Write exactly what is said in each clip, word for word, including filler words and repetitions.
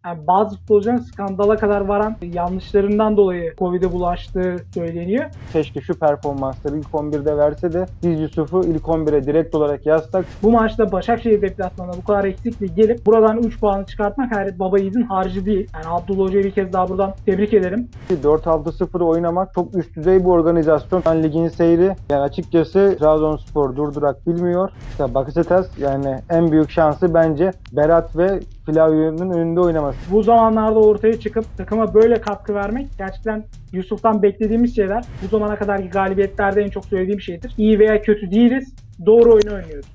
Yani bazı futbolcuların skandala kadar varan yanlışlarından dolayı Covid'e bulaştığı söyleniyor. Keşke şu performansları ilk on birde verse de biz Yusuf'u ilk on bire direkt olarak yazsak. Bu maçta Başakşehir deplasmanına bu kadar eksikle gelip buradan üç puanı çıkartmak Hayret Baba Yiğit'in harcı değil. Yani Abdullah Hoca'yı bir kez daha buradan tebrik ederim. dört altı sıfır oynamak çok üst düzey bir organizasyon. Yani ligin seyri, yani açıkçası Trabzonspor durdurak bilmiyor. İşte Bakasetas yani en büyük şansı bence Berat ve Flavio'nun önünde oynaması. Bu zamanlarda ortaya çıkıp takıma böyle katkı vermek gerçekten Yusuf'tan beklediğimiz şeyler. Bu zamana kadarki galibiyetlerde en çok söylediğim şeydir. İyi veya kötü değiliz. Doğru oyunu oynuyoruz.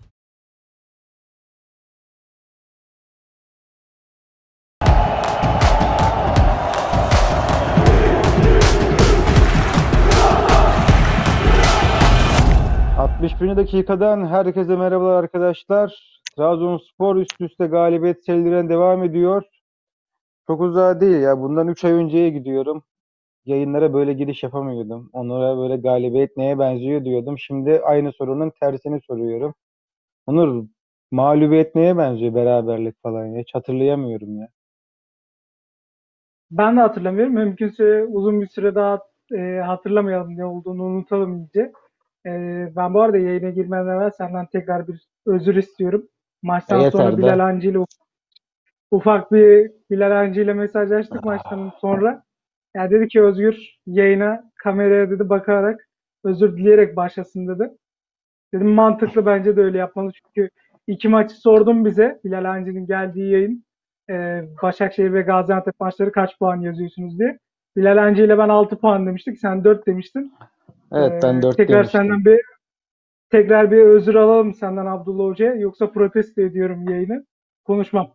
altmış birinci dakikadan herkese merhabalar arkadaşlar. Trabzonspor üst üste galibiyet serilerine devam ediyor. Çok uzağa değil ya. Bundan üç ay önceye gidiyorum. Yayınlara böyle giriş yapamıyordum. Onlara böyle galibiyet neye benziyor diyordum. Şimdi aynı sorunun tersini soruyorum. Onur, mağlubiyet neye benziyor, beraberlik falan ya? Hiç hatırlayamıyorum ya. Ben de hatırlamıyorum. Mümkünse uzun bir süre daha e, hatırlamayalım, ne olduğunu unutalım iyice. E, ben bu arada yayına girmeden evvel senden tekrar bir özür istiyorum. E Maçtan sonra yeter Bilal de. Hancı ile ufak bir Bilal Hancı ile mesajlaştık maçtan sonra. Yani dedi ki Özgür yayına kameraya dedi bakarak özür dileyerek başlasın dedi. Dedim mantıklı, bence de öyle yapmalı çünkü iki maçı sordum bize. Bilal Hancı'nın geldiği yayın e, Başakşehir ve Gaziantep maçları kaç puan yazıyorsunuz diye. Bilal Hancı ile ben altı puan demiştik. Sen dört demiştin. E, Evet, ben dört tekrar demiştim. senden bir tekrar bir özür alalım senden Abdullah Hoca'ya. Yoksa protesto ediyorum yayını. Konuşmam.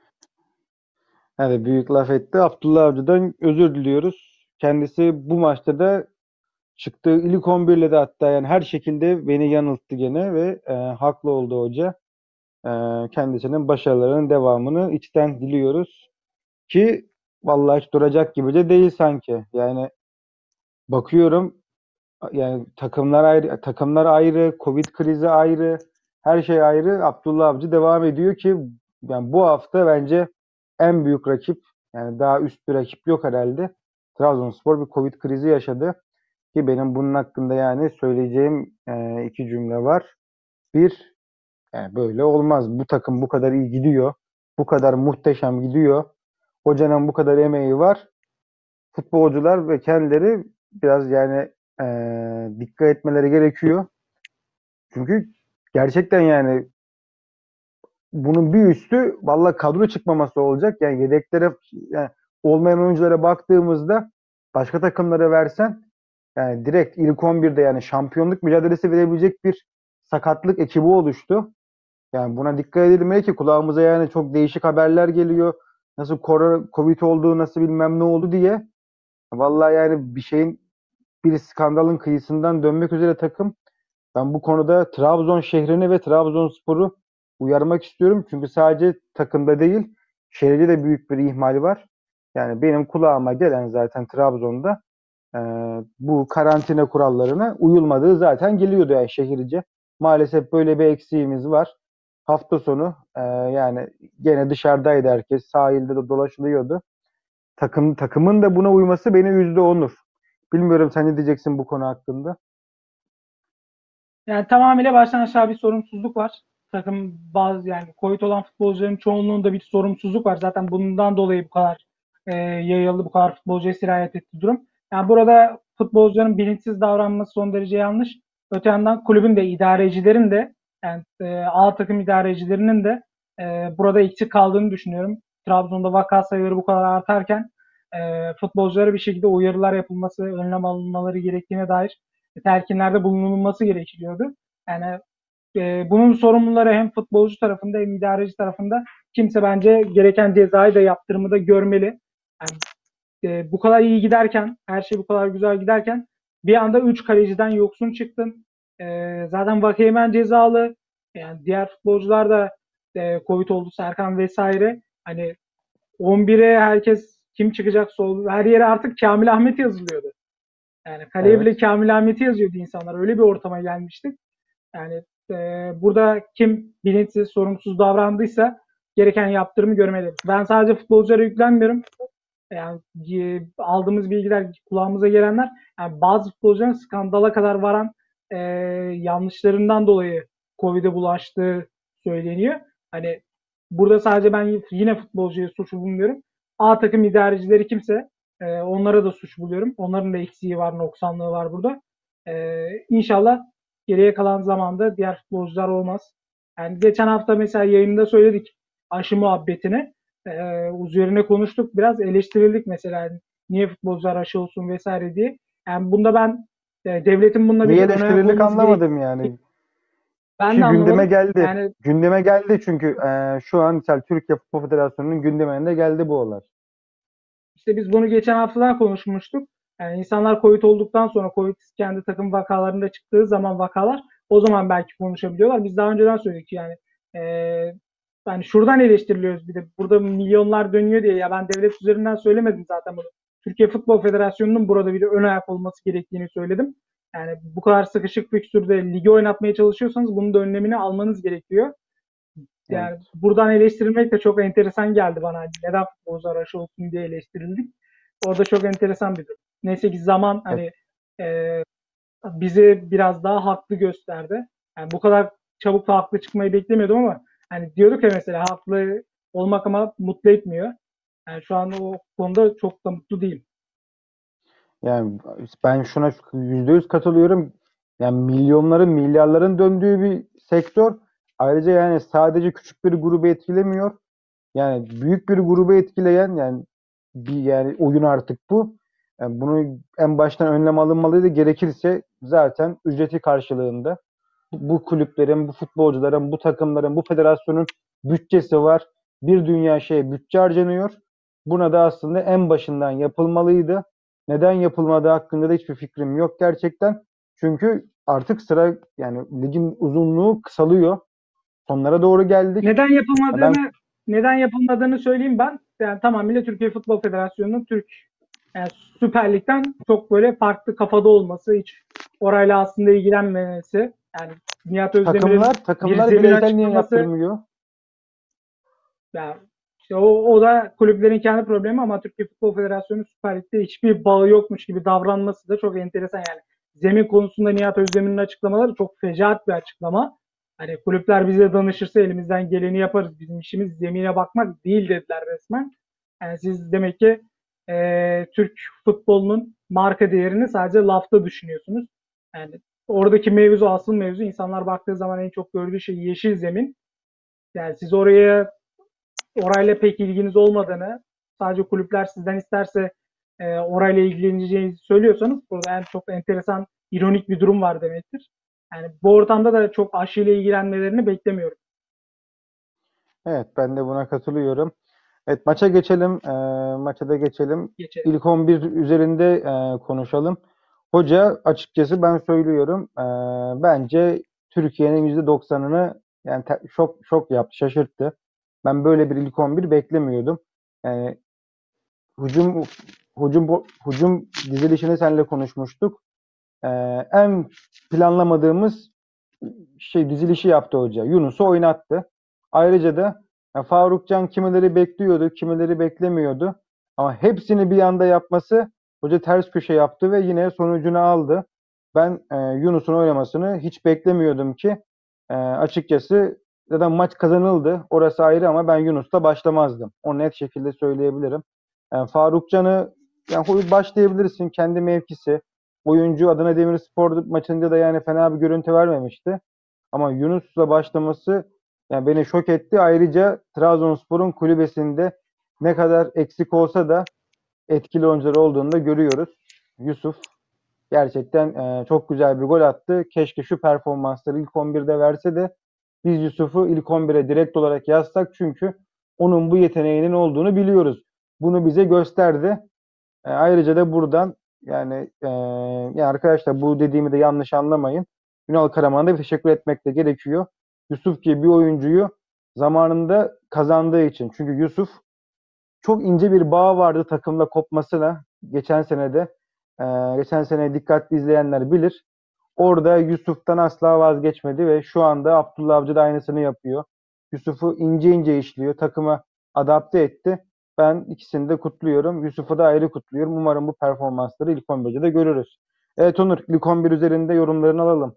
Hadi büyük laf etti. Abdullah Avcı'dan özür diliyoruz. Kendisi bu maçta da çıktığı ilk on bir ile de hatta yani her şekilde beni yanılttı gene ve e, haklı oldu hoca. E, kendisinin başarılarının devamını içten diliyoruz. Ki vallahi hiç duracak gibi de değil sanki. Yani bakıyorum, yani takımlar ayrı, takımlar ayrı, Covid krizi ayrı, her şey ayrı. Abdullah Avcı devam ediyor ki yani bu hafta bence en büyük rakip, yani daha üst bir rakip yok herhalde. Trabzonspor bir Covid krizi yaşadı ki benim bunun hakkında yani söyleyeceğim e, iki cümle var. Bir, yani böyle olmaz. Bu takım bu kadar iyi gidiyor. Bu kadar muhteşem gidiyor. Hocanın bu kadar emeği var. Futbolcular ve kendileri biraz yani eee, dikkat etmeleri gerekiyor. Çünkü gerçekten yani bunun bir üstü valla kadro çıkmaması olacak. Yani yedeklere, yani olmayan oyunculara baktığımızda başka takımlara versen yani direkt ilk on birde yani şampiyonluk mücadelesi verebilecek bir sakatlık ekibi oluştu. Yani buna dikkat edilmeli ki kulağımıza yani çok değişik haberler geliyor. Nasıl korona, Covid olduğu, nasıl bilmem ne oldu diye. Vallahi yani bir şeyin, bir skandalın kıyısından dönmek üzere takım. Ben bu konuda Trabzon şehrini ve Trabzonspor'u uyarmak istiyorum. Çünkü sadece takımda değil, şehirde de büyük bir ihmal var. Yani benim kulağıma gelen zaten Trabzon'da e, bu karantina kurallarına uyulmadığı zaten geliyordu yani şehirce. Maalesef böyle bir eksiğimiz var. Hafta sonu e, yani gene dışarıdaydı herkes. Sahilde de dolaşılıyordu. Takım, takımın da buna uyması beni üzdü, Onur. Bilmiyorum, sen ne diyeceksin bu konu hakkında? Yani tamamıyla baştan aşağı bir sorumsuzluk var. Takım bazı yani Covid olan futbolcuların çoğunluğunda bir sorumsuzluk var. Zaten bundan dolayı bu kadar e, yayıldı, bu kadar futbolcuya sirayet etti durum. Yani burada futbolcuların bilinçsiz davranması son derece yanlış. Öte yandan kulübün de idarecilerin de yani e, A takım idarecilerinin de e, burada eksik kaldığını düşünüyorum. Trabzon'da vaka sayıları bu kadar artarken e, futbolculara bir şekilde uyarılar yapılması, önlem alınmaları gerektiğine dair telkinlerde bulunulması gerekiyordu. Yani e, bunun sorumluları hem futbolcu tarafında hem idareci tarafında kimse bence gereken cezayı da yaptırımı da görmeli. Yani, e, bu kadar iyi giderken, her şey bu kadar güzel giderken bir anda üç kaleciden yoksun çıktın. E, zaten Vakeymen cezalı. Yani diğer futbolcular da e, Covid oldu, Serkan vesaire. Hani on bire herkes kim çıkacaksa oldu. Her yere artık Kamil Ahmet yazılıyordu. Yani kaleye bile Evet. Kamil Ahmet'i yazıyordu insanlar. Öyle bir ortama gelmiştik. Yani e, burada kim bilinçsiz, sorumsuz davrandıysa gereken yaptırımı görmeleri. Ben sadece futbolculara yüklenmiyorum. Yani e, aldığımız bilgiler, kulağımıza gelenler, yani bazı futbolcuların skandala kadar varan e, yanlışlarından dolayı Covid'e bulaştığı söyleniyor. Hani burada sadece ben yine futbolcuya suç bulmuyorum. A takım idarecileri kimse e, onlara da suç buluyorum. Onların da eksiği var, noksanlığı var burada. E, İnşallah geriye kalan zamanda diğer futbolcular olmaz. Yani geçen hafta mesela yayında söyledik aşı muhabbetini. Ee, üzerine konuştuk, biraz eleştirildik mesela, yani niye futbolcular aşı olsun vesaire diye. Yani bunda ben e, devletin bununla bir Niye ön ayak eleştirildik olması gerektiğini anlamadım yani. ben de Ki gündeme anlamadım. geldi. Yani Gündeme geldi çünkü e, şu an mesela Türkiye Futbol Federasyonu'nun gündemine geldi bu olay. işte biz bunu geçen haftadan konuşmuştuk. Yani insanlar Covid olduktan sonra, Covid kendi takım vakalarında çıktığı zaman vakalar, o zaman belki konuşabiliyorlar. Biz daha önceden söyledik yani. E, Yani şuradan eleştiriliyoruz bir de. Burada milyonlar dönüyor diye. Ya ben devlet üzerinden söylemedim zaten bunu. Türkiye Futbol Federasyonu'nun burada bir ön ayak olması gerektiğini söyledim. Yani bu kadar sıkışık fikstürde ligi oynatmaya çalışıyorsanız bunun da önlemini almanız gerekiyor. Evet. Yani buradan eleştirilmek de çok enteresan geldi bana. Hani neden futbolcular aşı olsun diye eleştirildik. Orada çok enteresan bir durum. Neyse ki zaman Evet. hani e, bizi biraz daha haklı gösterdi. Yani bu kadar çabuk da haklı çıkmayı beklemiyordum ama hani diyorduk ya mesela, haklı olmak ama mutlu etmiyor. Yani şu an o konuda çok da mutlu değilim. Yani ben şuna yüzde yüz katılıyorum. Yani milyonların, milyarların döndüğü bir sektör. Ayrıca yani sadece küçük bir grubu etkilemiyor. Yani büyük bir grubu etkileyen yani bir yani oyun artık bu. Yani bunu en baştan önlem alınmalıydı. Gerekirse zaten ücreti karşılığında bu kulüplerin, bu futbolcuların, bu takımların, bu federasyonun bütçesi var. Bir dünya şeye bütçe harcanıyor. Buna da aslında en başından yapılmalıydı. Neden yapılmadığı hakkında da hiçbir fikrim yok gerçekten. Çünkü artık sıra yani ligin uzunluğu kısalıyor. Sonlara doğru geldik. Neden Ben yapılmadığını neden yapılmadığını söyleyeyim ben. Yani tamamıyla Türkiye Futbol Federasyonu'nun Türk yani Süper Lig'den çok böyle farklı kafada olması, hiç orayla aslında ilgilenmemesi. Yani Nihat Özdemir'in takımlar bir takımlar zemin bireysel niye açıklaması, yaptırmıyor? yani işte o, o da kulüplerin kendi problemi ama Türkiye Futbol Federasyonu Süper Lig'de hiçbir bağı yokmuş gibi davranması da çok enteresan yani. Zemin konusunda Nihat Özdemir'in açıklamaları çok fecaat bir açıklama. Hani kulüpler bize danışırsa elimizden geleni yaparız. Bizim işimiz zemine bakmak değil dediler resmen. Yani siz demek ki e, Türk futbolunun marka değerini sadece lafta düşünüyorsunuz. Yani oradaki mevzu, asıl mevzu, insanlar baktığı zaman en çok gördüğü şey yeşil zemin. Yani siz oraya orayla pek ilginiz olmadığını, sadece kulüpler sizden isterse e, orayla ilgileneceğinizi söylüyorsanız, burada en çok enteresan, ironik bir durum var demektir. Yani bu ortamda da çok aşıyla ilgilenmelerini beklemiyorum. Evet, ben de buna katılıyorum. Evet, maça geçelim. Ee, maça da geçelim. Geçelim. İlk on bir üzerinde e, konuşalım. Hoca açıkçası ben söylüyorum. e, bence Türkiye'nin yüzde doksanını yani te- şok şok yaptı, şaşırttı. Ben böyle bir ilk on bir beklemiyordum. Yani hücum hücum hücum dizilişini seninle konuşmuştuk. Ee, en planlamadığımız şey dizilişi yaptı hoca. Yunus'u oynattı. Ayrıca da ya Faruk Can kimileri bekliyordu, kimileri beklemiyordu. Ama hepsini bir anda yapması hoca ters köşe yaptı ve yine sonucunu aldı. Ben e, Yunus'un oynamasını hiç beklemiyordum ki e, açıkçası zaten maç kazanıldı. Orası ayrı ama ben Yunus'la başlamazdım. O net şekilde söyleyebilirim. Yani Faruk Can'ı yani başlayabilirsin kendi mevkisi. Oyuncu Adana Demirspor maçında da yani fena bir görüntü vermemişti. Ama Yunus'la başlaması yani beni şok etti. Ayrıca Trabzonspor'un kulübesinde ne kadar eksik olsa da etkili oyuncular olduğunu da görüyoruz. Yusuf gerçekten e, çok güzel bir gol attı. Keşke şu performansları ilk on birde verse de biz Yusuf'u ilk on bire direkt olarak yazsak çünkü onun bu yeteneğinin olduğunu biliyoruz. Bunu bize gösterdi. E, ayrıca da buradan yani, e, yani arkadaşlar bu dediğimi de yanlış anlamayın. Ünal Karaman'a da bir teşekkür etmek de gerekiyor. Yusuf gibi bir oyuncuyu zamanında kazandığı için. Çünkü Yusuf çok ince bir bağ vardı takımla kopmasına. Geçen senede, e, geçen sene dikkatli izleyenler bilir. Orada Yusuf'tan asla vazgeçmedi ve şu anda Abdullah Avcı da aynısını yapıyor. Yusuf'u ince ince işliyor. Takıma adapte etti. Ben ikisini de kutluyorum. Yusuf'u da ayrı kutluyorum. Umarım bu performansları ilk on birde de görürüz. Evet Onur, ilk on bir üzerinde yorumlarını alalım.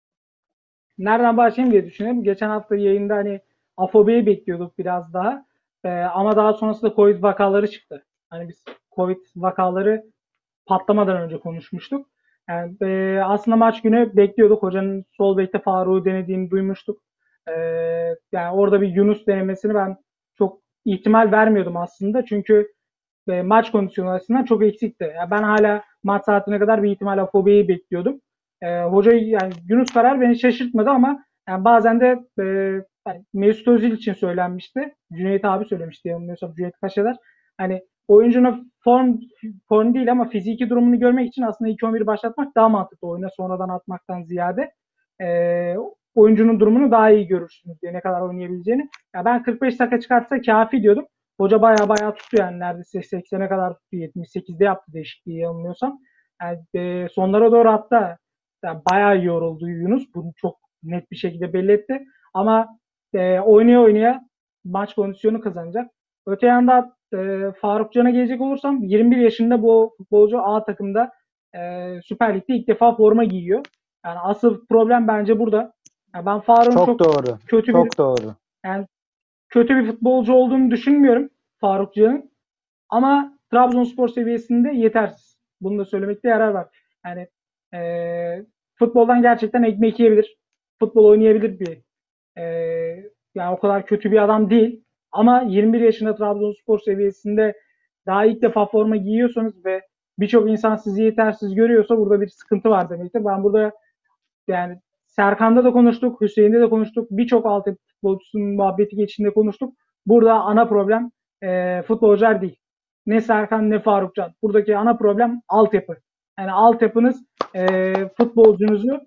Nereden başlayayım diye düşünüyorum. Geçen hafta yayında hani Afobe'yi bekliyorduk biraz daha. Ee, ama daha sonrasında Covid vakaları çıktı. Hani biz Covid vakaları patlamadan önce konuşmuştuk. Yani e, aslında maç günü bekliyorduk. Hocanın sol bekte Faruk'u denediğini duymuştuk. E, Yani orada bir Yunus denemesini ben çok ihtimal vermiyordum aslında. Çünkü e, maç kondisyonu açısından çok eksikti. Yani ben hala maç saatine kadar bir ihtimal Afobe'yi bekliyordum. E, hoca yani Yunus Karar beni şaşırtmadı ama yani bazen de e, yani Mesut Özil için söylenmişti. Cüneyt abi söylemişti yanılmıyorsam Cüneyt Kaşeder. Hani oyuncunun form form değil ama fiziki durumunu görmek için aslında ilk on biri başlatmak daha mantıklı oyuna sonradan atmaktan ziyade. E, Oyuncunun durumunu daha iyi görürsünüz diye ne kadar oynayabileceğini. Ya ben kırk beş dakika çıkartsa kafi diyordum. Hoca baya baya tuttu yani neredeyse seksene kadar tuttu. yetmiş sekizde yaptı değişikliği yanılmıyorsam. Yani e, sonlara doğru hatta yani bayağı yoruldu Yunus. Bunu çok net bir şekilde belli etti. Ama e, oynaya oynaya maç kondisyonu kazanacak. Öte yanda e, Faruk Can'a gelecek olursam yirmi bir yaşında bu futbolcu A takımda e, Süper Lig'de ilk defa forma giyiyor. Yani asıl problem bence burada. Yani ben Faruk'un Çok çok doğru. kötü bir Çok doğru. yani kötü bir futbolcu olduğunu düşünmüyorum Faruk Can'ın. Ama Trabzonspor seviyesinde yetersiz. Bunu da söylemekte yarar var. Yani e, futboldan gerçekten ekmek yiyebilir. Futbol oynayabilir bir e, yani o kadar kötü bir adam değil. Ama yirmi bir yaşında Trabzonspor seviyesinde daha ilk defa forma giyiyorsanız ve birçok insan sizi yetersiz görüyorsa burada bir sıkıntı var demektir. Ben burada yani Serkan'da da konuştuk, Hüseyin'de de konuştuk. Birçok altyapı futbolcusunun muhabbeti geçişinde konuştuk. Burada ana problem e, futbolcular değil. Ne Serkan ne Farukcan. Buradaki ana problem altyapı. Yani altyapınız e, futbolcunuzu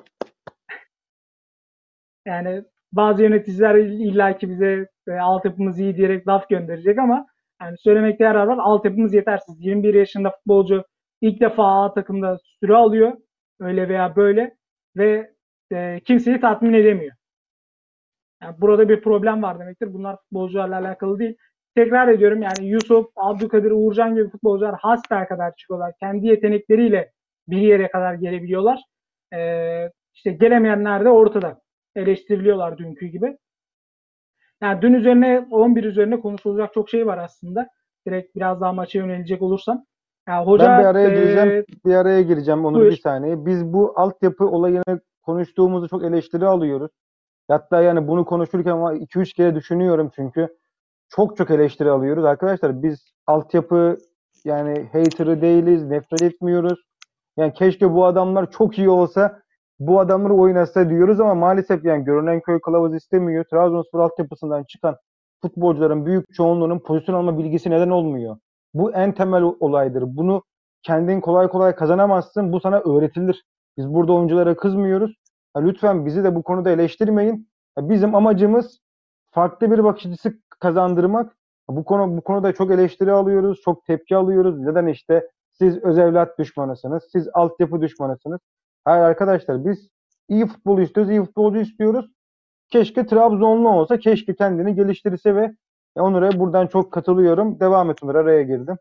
yani bazı yöneticiler illaki bize e, altyapımız iyi diyerek laf gönderecek ama yani söylemekte yarar var. Altyapımız yetersiz. yirmi bir yaşında futbolcu ilk defa A takımda süre alıyor. Öyle veya böyle ve e, kimseyi tatmin edemiyor. Yani burada bir problem var demektir. Bunlar futbolcularla alakalı değil. Tekrar ediyorum yani Yusuf, Abdülkadir, Uğurcan gibi futbolcular hasbel kadar çıkıyorlar. Kendi yetenekleriyle bir yere kadar gelebiliyorlar. Ee, işte gelemeyenler de ortada. Eleştiriliyorlar dünkü gibi. Yani dün üzerine on bir üzerine konuşulacak çok şey var aslında. Direkt biraz daha maça yönelecek olursam. Yani Ben bir hoca araya gireceğim. e, Bir araya gireceğim Onur, bir buyur. saniye. Biz bu altyapı olayını konuştuğumuzda çok eleştiri alıyoruz. Hatta yani bunu konuşurken iki üç kere düşünüyorum çünkü çok çok eleştiri alıyoruz. Arkadaşlar biz altyapı yani hater'ı değiliz, nefret etmiyoruz. Yani keşke bu adamlar çok iyi olsa, bu adamlar oynasa diyoruz ama maalesef yani görünen köy kılavuz istemiyor. Trabzonspor altyapısından çıkan futbolcuların büyük çoğunluğunun pozisyon alma bilgisi neden olmuyor. Bu en temel olaydır. Bunu kendin kolay kolay kazanamazsın. Bu sana öğretilir. Biz burada oyunculara kızmıyoruz. Ha, lütfen bizi de bu konuda eleştirmeyin. Ha, bizim amacımız farklı bir bakış açısı kazandırmak. Bu konu bu konuda çok eleştiri alıyoruz, çok tepki alıyoruz. Neden işte siz öz evlat düşmanısınız, siz altyapı düşmanısınız. Hayır arkadaşlar biz iyi futbol istiyoruz, iyi futbolcu istiyoruz. Keşke Trabzonlu olsa, keşke kendini geliştirse ve Onur'a buradan çok katılıyorum. Devam et Onur, araya girdim.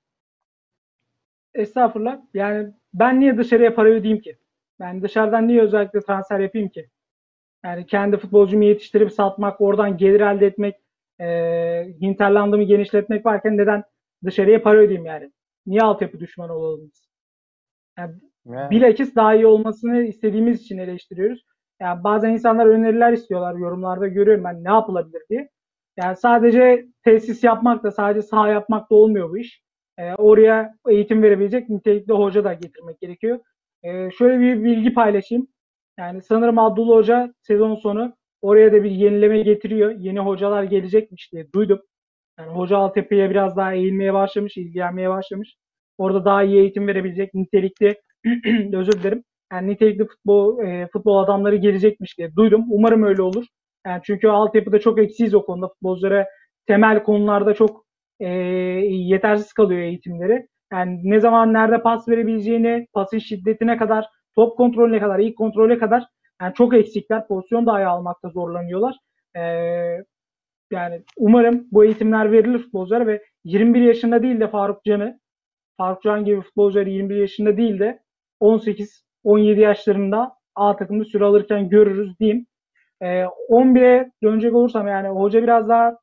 Estağfurullah. Yani ben niye dışarıya para ödeyeyim ki? Ben dışarıdan niye özellikle transfer yapayım ki? Yani kendi futbolcumu yetiştirip satmak, oradan gelir elde etmek, e, hinterlandımı genişletmek varken neden dışarıya para ödeyeyim yani? Niye altyapı düşmanı olalım biz? Yani Yani. bilakis daha iyi olmasını istediğimiz için eleştiriyoruz. Yani bazen insanlar öneriler istiyorlar yorumlarda görüyorum ben ne yapılabilir diye. Yani sadece tesis yapmak da sadece saha yapmak da olmuyor bu iş. Ee, oraya eğitim verebilecek nitelikli hoca da getirmek gerekiyor. Ee, şöyle bir bilgi paylaşayım. Yani sanırım Abdullah Hoca sezon sonu oraya da bir yenileme getiriyor. Yeni hocalar gelecekmiş diye duydum. Yani hoca altyapıya biraz daha eğilmeye başlamış, ilgilenmeye başlamış. Orada daha iyi eğitim verebilecek nitelikli özür dilerim. Yani nitelikli futbol e, futbol adamları gelecekmiş diye duydum. Umarım öyle olur. Yani çünkü altyapıda çok eksiyiz o konuda. Futbolculara temel konularda çok e, yetersiz kalıyor eğitimleri. Yani ne zaman nerede pas verebileceğini, pasın şiddetine kadar, top kontrolüne kadar, ilk kontrole kadar yani çok eksikler. Pozisyon dahi almakta zorlanıyorlar. Ee, Yani umarım bu eğitimler verilir futbolculara ve yirmi bir yaşında değil de Faruk Can'ı, Faruk Can gibi futbolcular yirmi bir yaşında değil de on sekiz on yedi yaşlarında A takımda süre alırken görürüz diyeyim. Ee, on bire dönecek olursam yani hoca biraz daha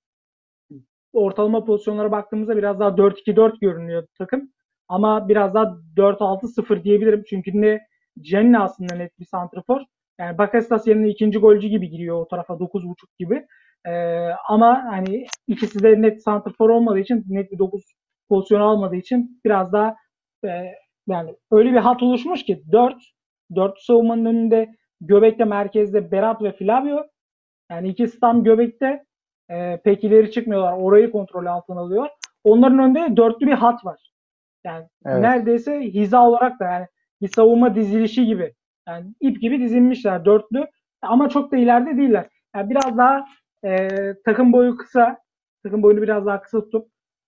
ortalama pozisyonlara baktığımızda biraz daha dört iki dört görünüyor takım. Ama biraz daha dört altı sıfır diyebilirim. Çünkü ne Cenni aslında net bir santrafor. Yani Bakasetas yerine ikinci golcü gibi giriyor o tarafa dokuz buçuk gibi. Ee, ama hani ikisi de net santrafor olmadığı için net bir dokuz pozisyon almadığı için biraz daha e, yani öyle bir hat oluşmuş ki dört dört savunmanın önünde göbekte merkezde Berat ve Flavio yani ikisi tam göbekte e, pek ileri çıkmıyorlar. Orayı kontrol altına alıyor. Onların önünde dörtlü bir hat var. Yani Evet. neredeyse hiza olarak da yani bir savunma dizilişi gibi. Yani ip gibi dizilmişler dörtlü. Ama çok da ileride değiller. Yani biraz daha e, takım boyu kısa. Takım boyunu biraz daha kısa tutup e,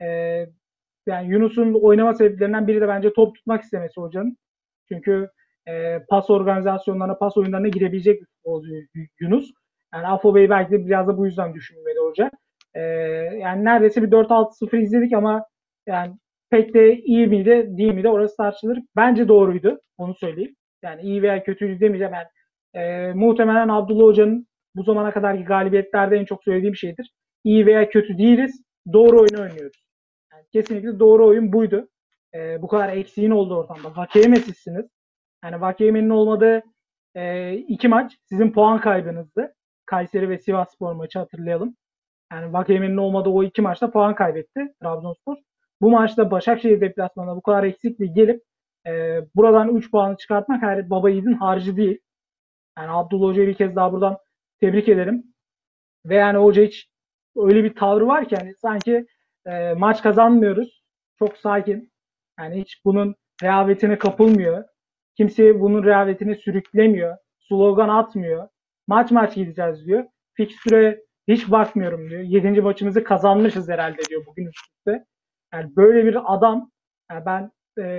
yani Yunus'un oynama sebeplerinden biri de bence top tutmak istemesi hocanın. Çünkü e, pas organizasyonlarına, pas oyunlarına girebilecek bir futbolcu Yunus. Yani Afobe'yi belki de biraz da bu yüzden düşünmedi hoca. E, Yani neredeyse bir dört altı sıfır izledik ama yani pek de iyi miydi, değil miydi orası tartışılır. Bence doğruydu, onu söyleyeyim. Yani iyi veya kötüydü demeyeceğim. Yani, e, muhtemelen Abdullah Hoca'nın bu zamana kadarki galibiyetlerde en çok söylediğim şeydir. İyi veya kötü değiliz, doğru oyunu oynuyoruz. Yani kesinlikle doğru oyun buydu. E, bu kadar eksiğin olduğu ortamda. Vakeyemesizsiniz. Yani Vakeyeme'nin olmadığı e, iki maç sizin puan kaybınızdı. Kayseri ve Sivasspor maçı hatırlayalım. Yani Vakeyeme'nin olmadığı o iki maçta puan kaybetti Trabzonspor. Bu maçta Başakşehir deplasmanına bu kadar eksikle gelip e, buradan üç puanı çıkartmak her baba yiğidin harcı değil. Yani Abdullah Hoca'yı bir kez daha buradan tebrik ederim. Ve yani hoca hiç öyle bir tavrı var ki yani sanki e, maç kazanmıyoruz. Çok sakin. Yani hiç bunun rehavetine kapılmıyor. Kimse bunun rehavetine sürüklemiyor. Slogan atmıyor. Maç maç gideceğiz diyor. Fikstüre hiç bakmıyorum diyor. Yedinci maçımızı kazanmışız herhalde diyor bugün üst üste. Yani böyle bir adam yani ben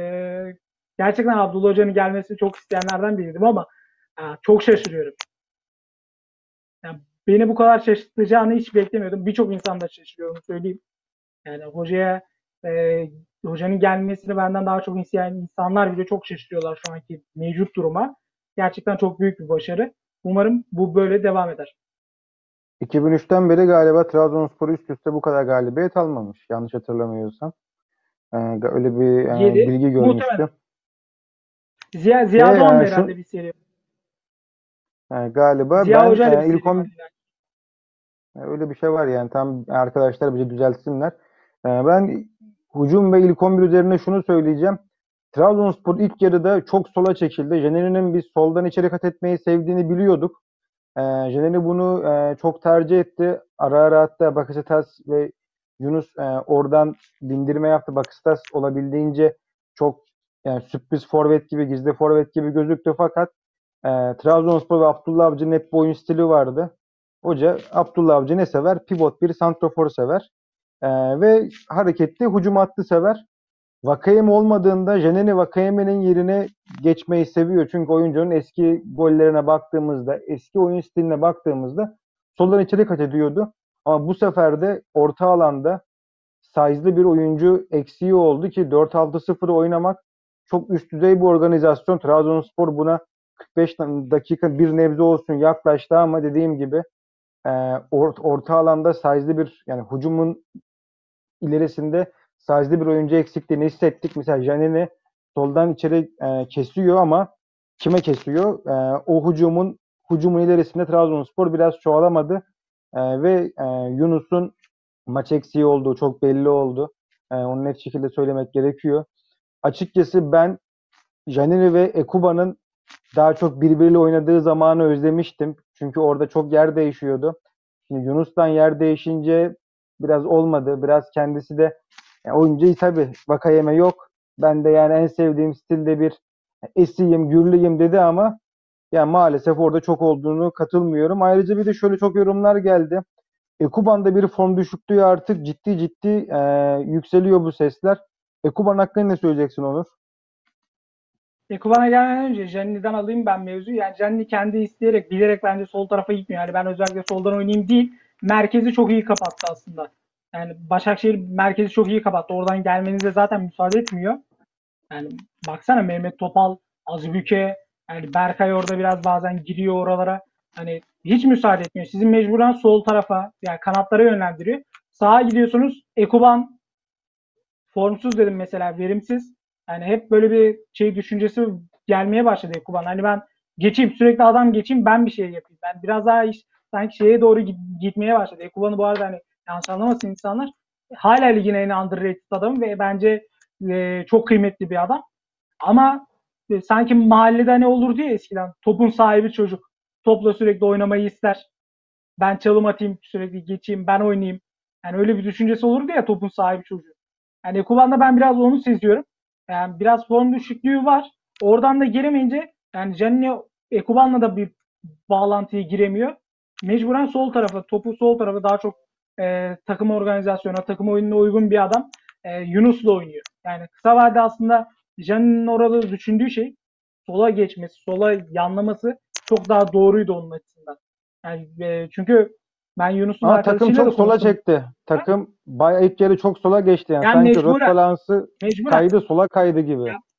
e, gerçekten Abdullah Hoca'nın gelmesini çok isteyenlerden biriydim ama e, çok şaşırıyorum. Yani beni bu kadar şaşırtacağını hiç beklemiyordum. Birçok insan da şaşırıyor onu söyleyeyim. Yani hocaya e, hocanın gelmesini benden daha çok isteyen insanlar bile çok şaşırıyorlar şu anki mevcut duruma. Gerçekten çok büyük bir başarı. Umarım bu böyle devam eder. iki bin üçten beri galiba Trabzonspor üst üste bu kadar galibiyet almamış. Yanlış hatırlamıyorsam. Ee, öyle bir e, yedi bilgi muhtemelen. görmüştüm. Ziya, Ve Ziya Doğan da e, herhalde şu bir seri. e, galiba Ziya ben Hoca ile bir e, ilk seri var. on öyle bir şey var yani tam arkadaşlar bizi düzeltsinler. E, ben hücum ve ilk on bir üzerine şunu söyleyeceğim. Trabzonspor ilk yarıda çok sola çekildi. Jener'in biz soldan içeri kat etmeyi sevdiğini biliyorduk. E, Jener'i bunu e, çok tercih etti. Ara ara hatta Bakasetas ve Yunus e, oradan bindirme yaptı. Bakasetas olabildiğince çok yani sürpriz forvet gibi, gizli forvet gibi gözüktü fakat e, Trabzonspor ve Abdullah Avcı'nın hep bu oyun stili vardı. Hoca Abdullah Avcı ne sever? Pivot bir santrofor sever. E, ve hareketli hücum hattı sever. Vakayeme olmadığında Jeneni Vakayeme'nin yerine geçmeyi seviyor. Çünkü oyuncunun eski gollerine baktığımızda, eski oyun stiline baktığımızda soldan içeri kat ediyordu. Ama bu sefer de orta alanda size'lı bir oyuncu eksiği oldu ki dört altı sıfır oynamak çok üst düzey bir organizasyon. Trabzonspor buna kırk beş dakika bir nebze olsun yaklaştı ama dediğim gibi e, orta alanda size'lı bir yani hücumun ilerisinde size'lı bir oyuncu eksikliğini hissettik. Mesela Janini soldan içeri e, kesiyor ama kime kesiyor? E, o hücumun hücumun ilerisinde Trabzonspor biraz çoğalamadı. E, ve e, Yunus'un maç eksiği olduğu çok belli oldu. E, onu net şekilde söylemek gerekiyor. Açıkçası ben Janini ve Ekuba'nın daha çok birbiriyle oynadığı zamanı özlemiştim. Çünkü orada çok yer değişiyordu. Şimdi Yunus'tan yer değişince biraz olmadı. Biraz kendisi de yani oyuncu tabii Vakayeme yok. Ben de yani en sevdiğim stilde bir esiyim, gürleyim dedi ama yani maalesef orada çok olduğunu katılmıyorum. Ayrıca bir de şöyle çok yorumlar geldi. Ekuban'da bir form düşüklüğü artık ciddi ciddi e, yükseliyor bu sesler. Ekuban hakkında ne söyleyeceksin Onur? Ekuban'a gelmeden önce Jenny'den alayım ben mevzuyu. Yani Jenny kendi isteyerek, bilerek bence sol tarafa gitmiyor. Yani ben özellikle soldan oynayayım değil. Merkezi çok iyi kapattı aslında. Yani Başakşehir merkezi çok iyi kapattı. Oradan gelmenize zaten müsaade etmiyor. Yani baksana Mehmet Topal, Azubüke, yani Berkay orada biraz bazen giriyor oralara. Hani hiç müsaade etmiyor. Sizin mecburen sol tarafa yani kanatlara yönlendiriyor. Sağa gidiyorsunuz. Ekuban formsuz dedim mesela, verimsiz. Yani hep böyle bir şey düşüncesi gelmeye başladı Ekuban. Hani ben geçeyim, sürekli adam geçeyim, ben bir şey yapayım. Ben biraz daha iş sanki şeye doğru gitmeye başladı. Ekuban'ı bu arada hani yanlış anlamasın insanlar. Hala ligin en underrated adamı ve bence e, çok kıymetli bir adam. Ama e, sanki mahallede ne olurdu ya eskiden. Topun sahibi çocuk. Topla sürekli oynamayı ister. Ben çalım atayım, sürekli geçeyim, ben oynayayım. Yani öyle bir düşüncesi olurdu ya topun sahibi çocuğu. Yani Ekuban'da ben biraz onu seziyorum. Yani biraz form düşüklüğü var. Oradan da giremeyince yani Canini Ekuban'la da bir bağlantıya giremiyor. Mecburen sol tarafa, topu sol tarafa daha çok e, takım organizasyona, takım oyununa uygun bir adam e, Yunus'la oynuyor. Yani kısa vadede aslında Canini'nin orada düşündüğü şey sola geçmesi, sola yanlaması çok daha doğruydu onun açısından. Yani e, çünkü ben Yunus'un Ama takım arkadaşıyla da çok sola konuştum. çekti. Takım bayağı ilk yarı çok sola geçti yani. Yani Sanki rot mecburen, balansı mecburen. kaydı, sola kaydı gibi. Ya,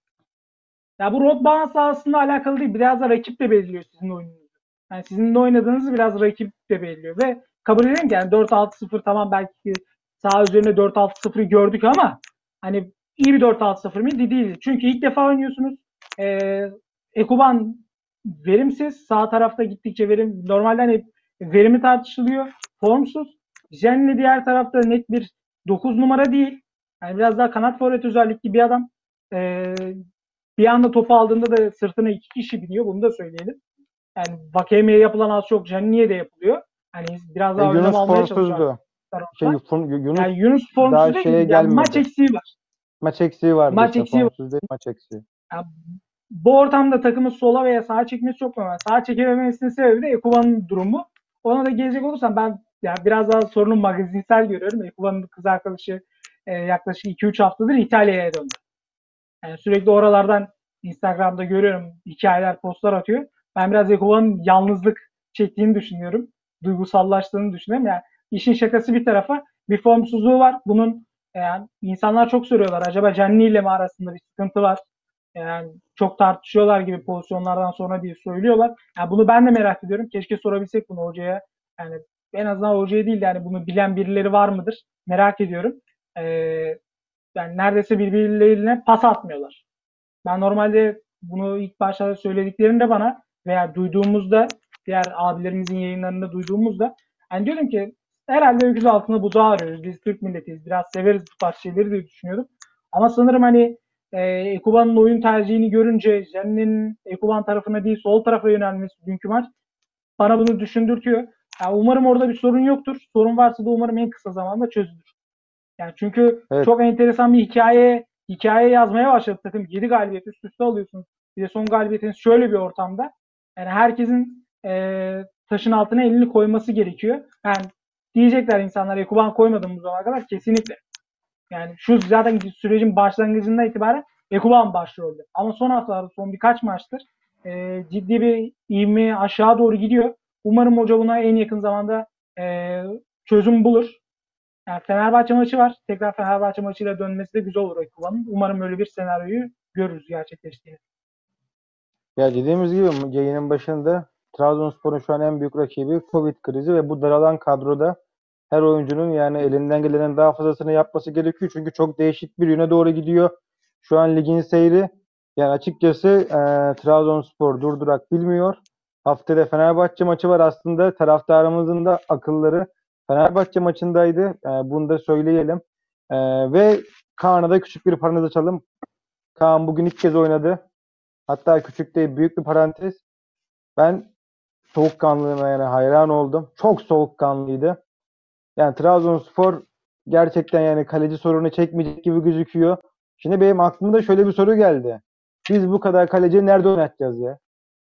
ya bu rot balans aslında alakalı değil. Biraz da rakip de belirliyor sizin oyununuzu. Yani sizin de oynadığınızı biraz rakip de belirliyor. Ve kabul edelim ki yani dört altı sıfır tamam, belki sağ üzerine dört altı sıfırı gördük ama hani iyi bir dört altı sıfır mıydı? Değil. Çünkü ilk defa oynuyorsunuz. Ee, Ekuban verimsiz. Sağ tarafta gittikçe verim normalden hep verimi tartışılıyor. Formsuz. Jenli diğer tarafta net bir dokuz numara değil. Yani biraz daha kanat forvet özellikli bir adam. Ee, Bir anda topu aldığında da sırtına iki kişi biniyor. Bunu da söyleyelim. Yani Vakeme'ye yapılan az çok Jenni'ye de yapılıyor. Hani biraz E, daha önlem Yunus almaya çalışıyor formsuzdu. Şey, taraftar. Yunus Yani Yunus daha formsuz değil. şeye Yani maç gelmedi. eksiği var. Maç eksiği vardı Maç işte. eksiği var. Formsuz değil, maç eksiği. Yani bu ortamda takımı sola veya sağa çekmesi çok normal. Sağa çekememesinin sebebi de Ekuba'nın durumu. Ona da gelecek olursam ben yani biraz daha sorunu magazinsel görüyorum. Ekuba'nın kız arkadaşı e, yaklaşık iki üç haftadır İtalya'ya döndü. Yani sürekli oralardan Instagram'da görüyorum, hikayeler, postlar atıyor. Ben biraz Ekuba'nın yalnızlık çektiğini düşünüyorum. Duygusallaştığını düşünüyorum. Yani işin şakası bir tarafa, bir formsuzluğu var. Bunun yani insanlar çok soruyorlar. Acaba Canni ile mi arasında bir sıkıntı var? Yani çok tartışıyorlar gibi pozisyonlardan sonra diye söylüyorlar. Yani bunu ben de merak ediyorum. Keşke sorabilsek bunu hocaya. Yani en azından hocaya değil de yani bunu bilen birileri var mıdır? Merak ediyorum. Ee, Yani neredeyse birbirlerine pas atmıyorlar. Ben normalde bunu ilk başta söylediklerinde bana veya duyduğumuzda, diğer abilerimizin yayınlarında duyduğumuzda hani diyorum ki herhalde öküz altında buzağı arıyoruz. Biz Türk milletiyiz. Biraz severiz bu tarz şeyleri diye düşünüyordum. Ama sanırım hani e, Ekuban'ın oyun tercihini görünce Jen'in Ekuban tarafına değil sol tarafa yönelmesi dünkü maç bana bunu düşündürtüyor. Yani umarım orada bir sorun yoktur. Sorun varsa da umarım en kısa zamanda çözülür. Yani çünkü Evet. çok enteresan bir hikaye hikaye yazmaya başladı takım. yedi galibiyet üst üste alıyorsunuz. Bir de son galibiyetiniz şöyle bir ortamda. Yani herkesin e, taşın altına elini koyması gerekiyor. Yani diyecekler insanlar Ekuban koymadım bu zamana kadar. Kesinlikle. Yani şu zaten sürecin başlangıcından itibaren Ekuban başrolde. Ama son haftalarda, son birkaç maçtır e, ciddi bir ivme aşağı doğru gidiyor. Umarım hoca buna en yakın zamanda e, çözüm bulur. Yani Fenerbahçe maçı var. Tekrar Fenerbahçe maçıyla dönmesi de güzel olur Ekuba'nın. Umarım öyle bir senaryoyu görürüz gerçekleştiğini. Ya dediğimiz gibi yayının başında Trabzonspor'un şu an en büyük rakibi Covid krizi ve bu daralan kadroda her oyuncunun yani elinden gelenin daha fazlasını yapması gerekiyor. Çünkü çok değişik bir yöne doğru gidiyor. Şu an ligin seyri yani açıkçası e, Trabzonspor durdurak bilmiyor. Haftaya Fenerbahçe maçı var, aslında taraftarımızın da akılları Fenerbahçe maçındaydı. E, bunu da söyleyelim. E, ve Kaan'a da küçük bir parantez açalım. Kaan bugün ilk kez oynadı. Hatta küçük değil, büyük bir parantez. Ben soğukkanlılığına yani hayran oldum. Çok soğukkanlıydı. Yani Trabzonspor gerçekten yani kaleci sorunu çekmeyecek gibi gözüküyor. Şimdi benim aklımda şöyle bir soru geldi. Biz bu kadar kaleciyi nerede oynatacağız ya?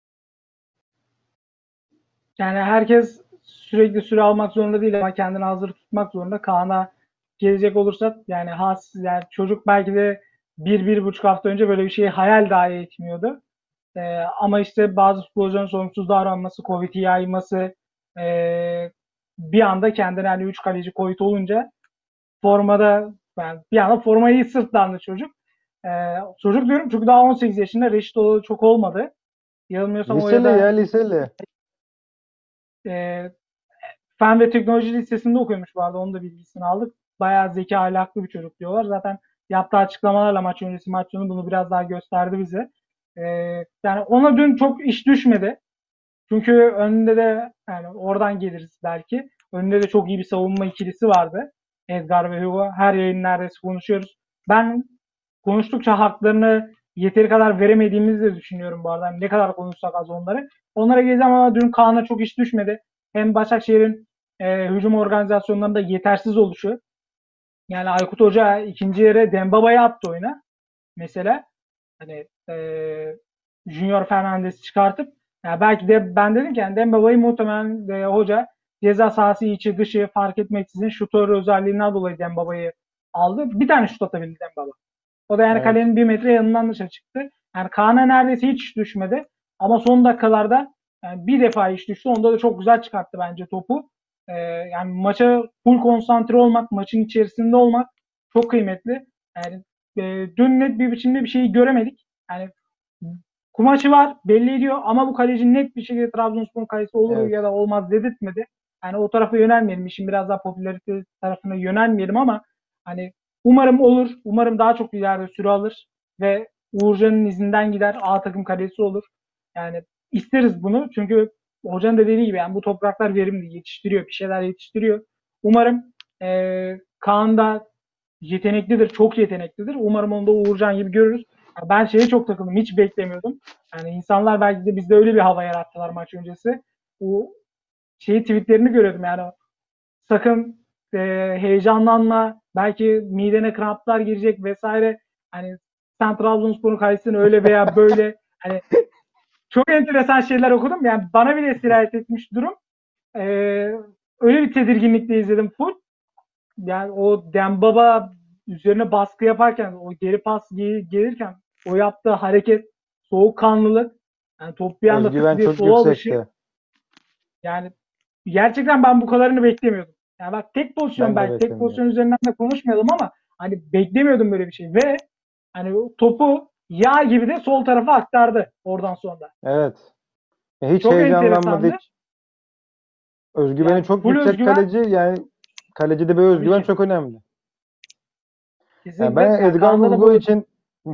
Yani herkes sürekli süre almak zorunda değil ama kendini hazır tutmak zorunda. Kaan'a gelecek olursa yani has yani çocuk belki de bir, bir buçuk hafta önce böyle bir şeyi hayal dahi etmiyordu. Ee, ama işte bazı futbolcuların sorumsuz davranması, Covid'i yayması, ee, bir anda kendine hani üç kaleci Covid olunca formada yani bir anda formayı sırtlandı çocuk. Ee, çocuk diyorum çünkü daha on sekiz yaşında, reşit olalı çok olmadı. Yanılmıyorsam o ya Liseli ya da liseli. e, Fen ve Teknoloji Lisesi'nde okuyormuş bu arada. Onun da bilgisini aldık. Bayağı zeki, ahlaklı bir çocuk diyorlar. Zaten yaptığı açıklamalarla maç öncesi, maç sonu bunu biraz daha gösterdi bize. Ee, Yani ona dün çok iş düşmedi. Çünkü önünde de yani oradan geliriz belki. Önünde de çok iyi bir savunma ikilisi vardı. Edgar ve Hugo. Her yayın neredeyse konuşuyoruz. Ben konuştukça haklarını yeteri kadar veremediğimizi de düşünüyorum bu arada. Yani ne kadar konuşsak az onları. Onlara geleceğim ama dün Kaan'a çok iş düşmedi. Hem Başakşehir'in e, hücum organizasyonlarında yetersiz oluşu. Yani Aykut Hoca ikinci yere Dembaba'yı attı oyuna. Mesela hani e, Junior Fernandes'i çıkartıp yani belki de ben dedim ki yani Dembaba'yı muhtemelen e, hoca ceza sahası içi dışı fark etmeksizin şutör özelliğinden dolayı Dembaba'yı aldı. Bir tane şut atabildi Dembaba. O da yani Evet. kalenin bir metre yanından dışarı çıktı. Yani Kaan'a neredeyse hiç düşmedi. Ama son dakikalarda yani bir defa iş düştü. Onda da çok güzel çıkarttı bence topu. Ee, Yani maça full konsantre olmak, maçın içerisinde olmak çok kıymetli. Yani e, dün net bir biçimde bir şeyi göremedik. Yani kumaşı var, belli ediyor ama bu kaleci net bir şekilde Trabzonspor'un kalecisi olur Evet. ya da olmaz dedirtmedi. Yani o tarafa yönelmeyelim. İşin biraz daha popülarite tarafına yönelmeyelim ama hani umarım olur. Umarım daha çok ileride süre alır ve Uğurcan'ın izinden gider. A takım kalecisi olur. Yani isteriz bunu. Çünkü hocanın da dediği gibi yani bu topraklar verimli yetiştiriyor. Bir şeyler yetiştiriyor. Umarım e, Kaan da yeteneklidir. Çok yeteneklidir. Umarım onu da Uğurcan gibi görürüz. Yani ben şeye çok takıldım. Hiç beklemiyordum. Yani insanlar belki de bizde öyle bir hava yarattılar maç öncesi. O şeyi tweetlerini görüyordum yani sakın e, heyecanlanma, belki midene kramplar girecek vesaire. Hani sen Trabzonspor'un karşısında öyle veya böyle hani çok enteresan şeyler okudum. Yani bana bile sirayet etmiş durum. E, Öyle bir tedirginlikle izledim full. Yani o Dembaba üzerine baskı yaparken, o geri pas gelirken o yaptığı hareket, soğukkanlılık, yani top bir anda tık Özgüven diye çok sola alışı, yüksekti. yani gerçekten ben bu kadarını beklemiyordum. Yani bak tek pozisyon Ben de belki tek beklemiyordum. pozisyon üzerinden de konuşmayalım ama hani beklemiyordum böyle bir şey ve hani topu yağ gibi de sol tarafa aktardı oradan sonra. Evet. E, hiç Çok heyecanlanmadı. enteresandı. Hiç. Özgüveni Yani çok full yüksek özgüven kaleci. Yani kalecide bir tabii özgüven ki. çok önemli. Yani Kesinlikle. ben Yani Edgar Kaan'da da Hugo bu için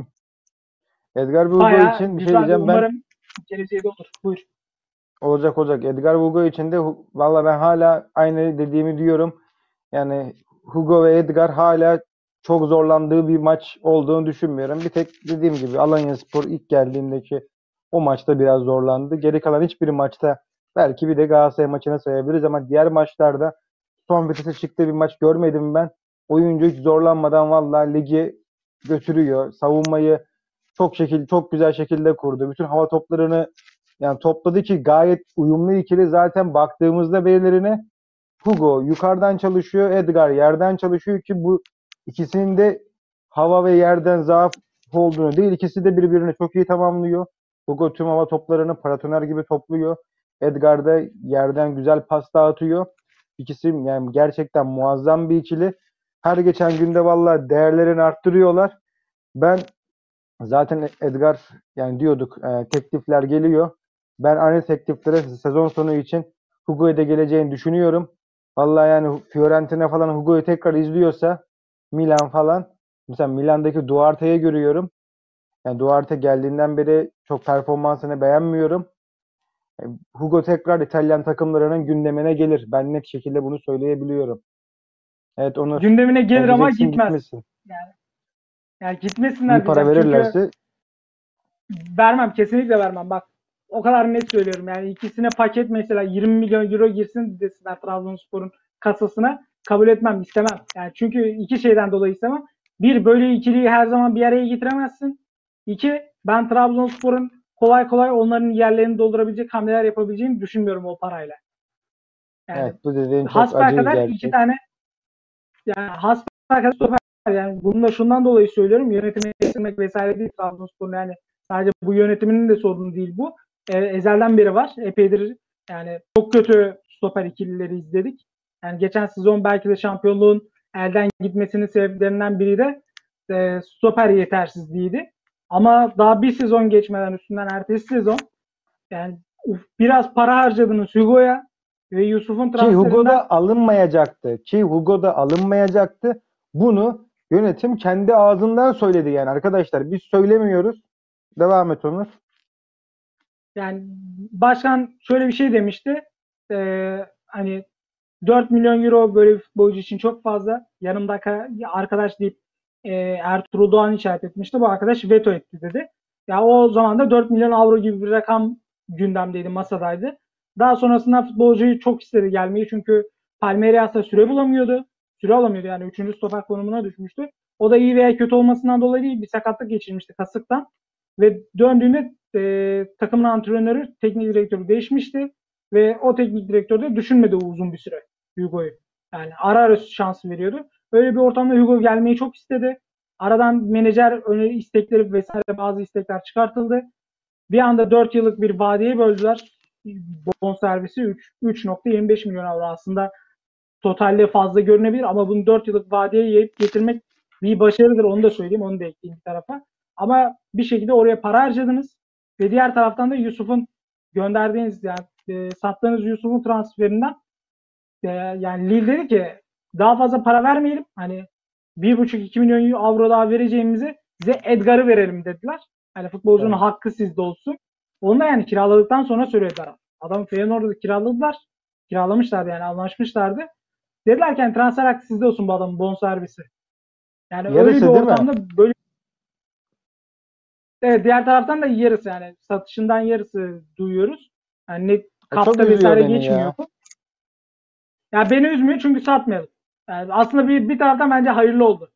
Edgar Hugo bayağı için bir şey güzeldi. diyeceğim. Ben Umarım geleceği de olur. Buyur. olacak olacak. Edgar Hugo için de hu- valla ben hala aynı dediğimi diyorum. Yani Hugo ve Edgar hala çok zorlandığı bir maç olduğunu düşünmüyorum. Bir tek dediğim gibi Alanyaspor ilk geldiğindeki o maçta biraz zorlandı. Geri kalan hiçbir maçta belki bir de Galatasaray maçına sayabiliriz ama diğer maçlarda son vitese çıktığı bir maç görmedim ben. Oyuncu hiç zorlanmadan valla ligi götürüyor. Savunmayı çok şekil çok güzel şekilde kurdu. Bütün hava toplarını yani topladı ki gayet uyumlu ikili zaten baktığımızda verilerine Hugo yukarıdan çalışıyor, Edgar yerden çalışıyor ki bu ikisinin de hava ve yerden zaaf olduğunu değil, ikisi de birbirini çok iyi tamamlıyor. Hugo tüm hava toplarını paratoner gibi topluyor. Edgar da yerden güzel pas dağıtıyor. İkisi yani gerçekten muazzam bir ikili. Her geçen günde valla değerlerini arttırıyorlar. Ben zaten Edgar yani diyorduk e, teklifler geliyor. Ben aynı tekliflere sezon sonu için Hugo'ya da geleceğini düşünüyorum. Vallahi yani Fiorentina falan Hugo'yu tekrar izliyorsa Milan falan mesela Milan'daki Duarte'yi görüyorum. Yani Duarte geldiğinden beri çok performansını beğenmiyorum. E, Hugo tekrar İtalyan takımlarının gündemine gelir. Ben net şekilde bunu söyleyebiliyorum. Evet Onur. Gündemine Ne gelir ama diyeceksin gitmez. gitmesin. Yani, yani İyi gitmesinler para diyeceğim. Çünkü verirlerse vermem. Kesinlikle vermem. Bak o kadar net söylüyorum. Yani ikisine paket mesela yirmi milyon euro girsin desinler Trabzonspor'un kasasına. Kabul etmem. İstemem. Yani çünkü iki şeyden dolayı istemem. Bir, böyle ikiliyi her zaman bir araya getiremezsin. İki, ben Trabzonspor'un kolay kolay onların yerlerini doldurabilecek hamleler yapabileceğini düşünmüyorum o parayla. Yani evet bu dediğin çok acı hasbelkader iki gerçek. tane yani hasbelkader stoper Yani bunu da şundan dolayı söylüyorum. Yönetimi eleştirmek vesaire değil Trabzonspor'un, yani sadece bu yönetiminin de sorunu değil bu. E, ezelden beri var. Epeydir yani çok kötü stoper ikilileri izledik. Yani geçen sezon belki de şampiyonluğun elden gitmesinin sebeplerinden biri de e, stoper yetersizliğiydi. Ama daha bir sezon geçmeden üstünden ertesi sezon yani uf, biraz para harcadınız Hugo'ya ve Yusuf'un Ki Hugo transferinden. da alınmayacaktı. Ki Hugo da alınmayacaktı. Bunu yönetim kendi ağzından söyledi yani arkadaşlar. Biz söylemiyoruz. Devam et Onur. Yani başkan şöyle bir şey demişti. Ee, hani dört milyon euro böyle bir futbolcu için çok fazla. Yanımdaki arkadaş deyip e, Ertuğrul Doğan işaret etmişti. Bu arkadaş veto etti dedi. Ya o zaman da dört milyon avro gibi bir rakam gündemdeydi, masadaydı. Daha sonrasında futbolcuyu çok istedi gelmeyi çünkü Palmeiras'ta süre bulamıyordu. Süre alamıyordu, yani üçüncü stoper konumuna düşmüştü. O da iyi veya kötü olmasından dolayı değil, bir sakatlık geçirmişti kasıktan. Ve döndüğünde e, takımın antrenörü, teknik direktörü değişmişti. Ve o teknik direktör de düşünmedi uzun bir süre Hugo'yu. Yani ara ara şans veriyordu. Öyle bir ortamda Hugo gelmeyi çok istedi. Aradan menajer öneri istekleri vesaire bazı istekler çıkartıldı. Bir anda dört yıllık bir vadeye böldüler. Bonservisi üç nokta yirmi beş milyon avro, aslında totalde fazla görünebilir ama bunu dört yıllık vadeye yayıp getirmek bir başarıdır, onu da söyleyeyim, onu da ekleyeyim bir tarafa. Ama bir şekilde oraya para harcadınız ve diğer taraftan da Yusuf'un gönderdiğiniz, yani e, sattığınız Yusuf'un transferinden e, yani Lille dedi ki daha fazla para vermeyelim, hani bir buçuk iki milyon avro daha vereceğimizi size Edgar'ı verelim dediler. Hani futbolcunun Evet. hakkı sizde olsun. Onu da yani kiraladıktan sonra söylediler. Adamı Feyenoord'da kiraladılar. Kiralamışlardı, yani anlaşmışlardı. Dediler ki yani transfer hakkı sizde olsun bu adamın bonservisi. Yani öyle bir Yarısı değil mi? ortamda böyle, evet, diğer taraftan da yarısı, yani satışından yarısı duyuyoruz. Yani net O çok kapta üzüyor vesaire beni geçmiyor ya. bu. Ya beni üzmüyor çünkü satmayalım. Yani aslında bir, bir taraftan bence hayırlı oldu.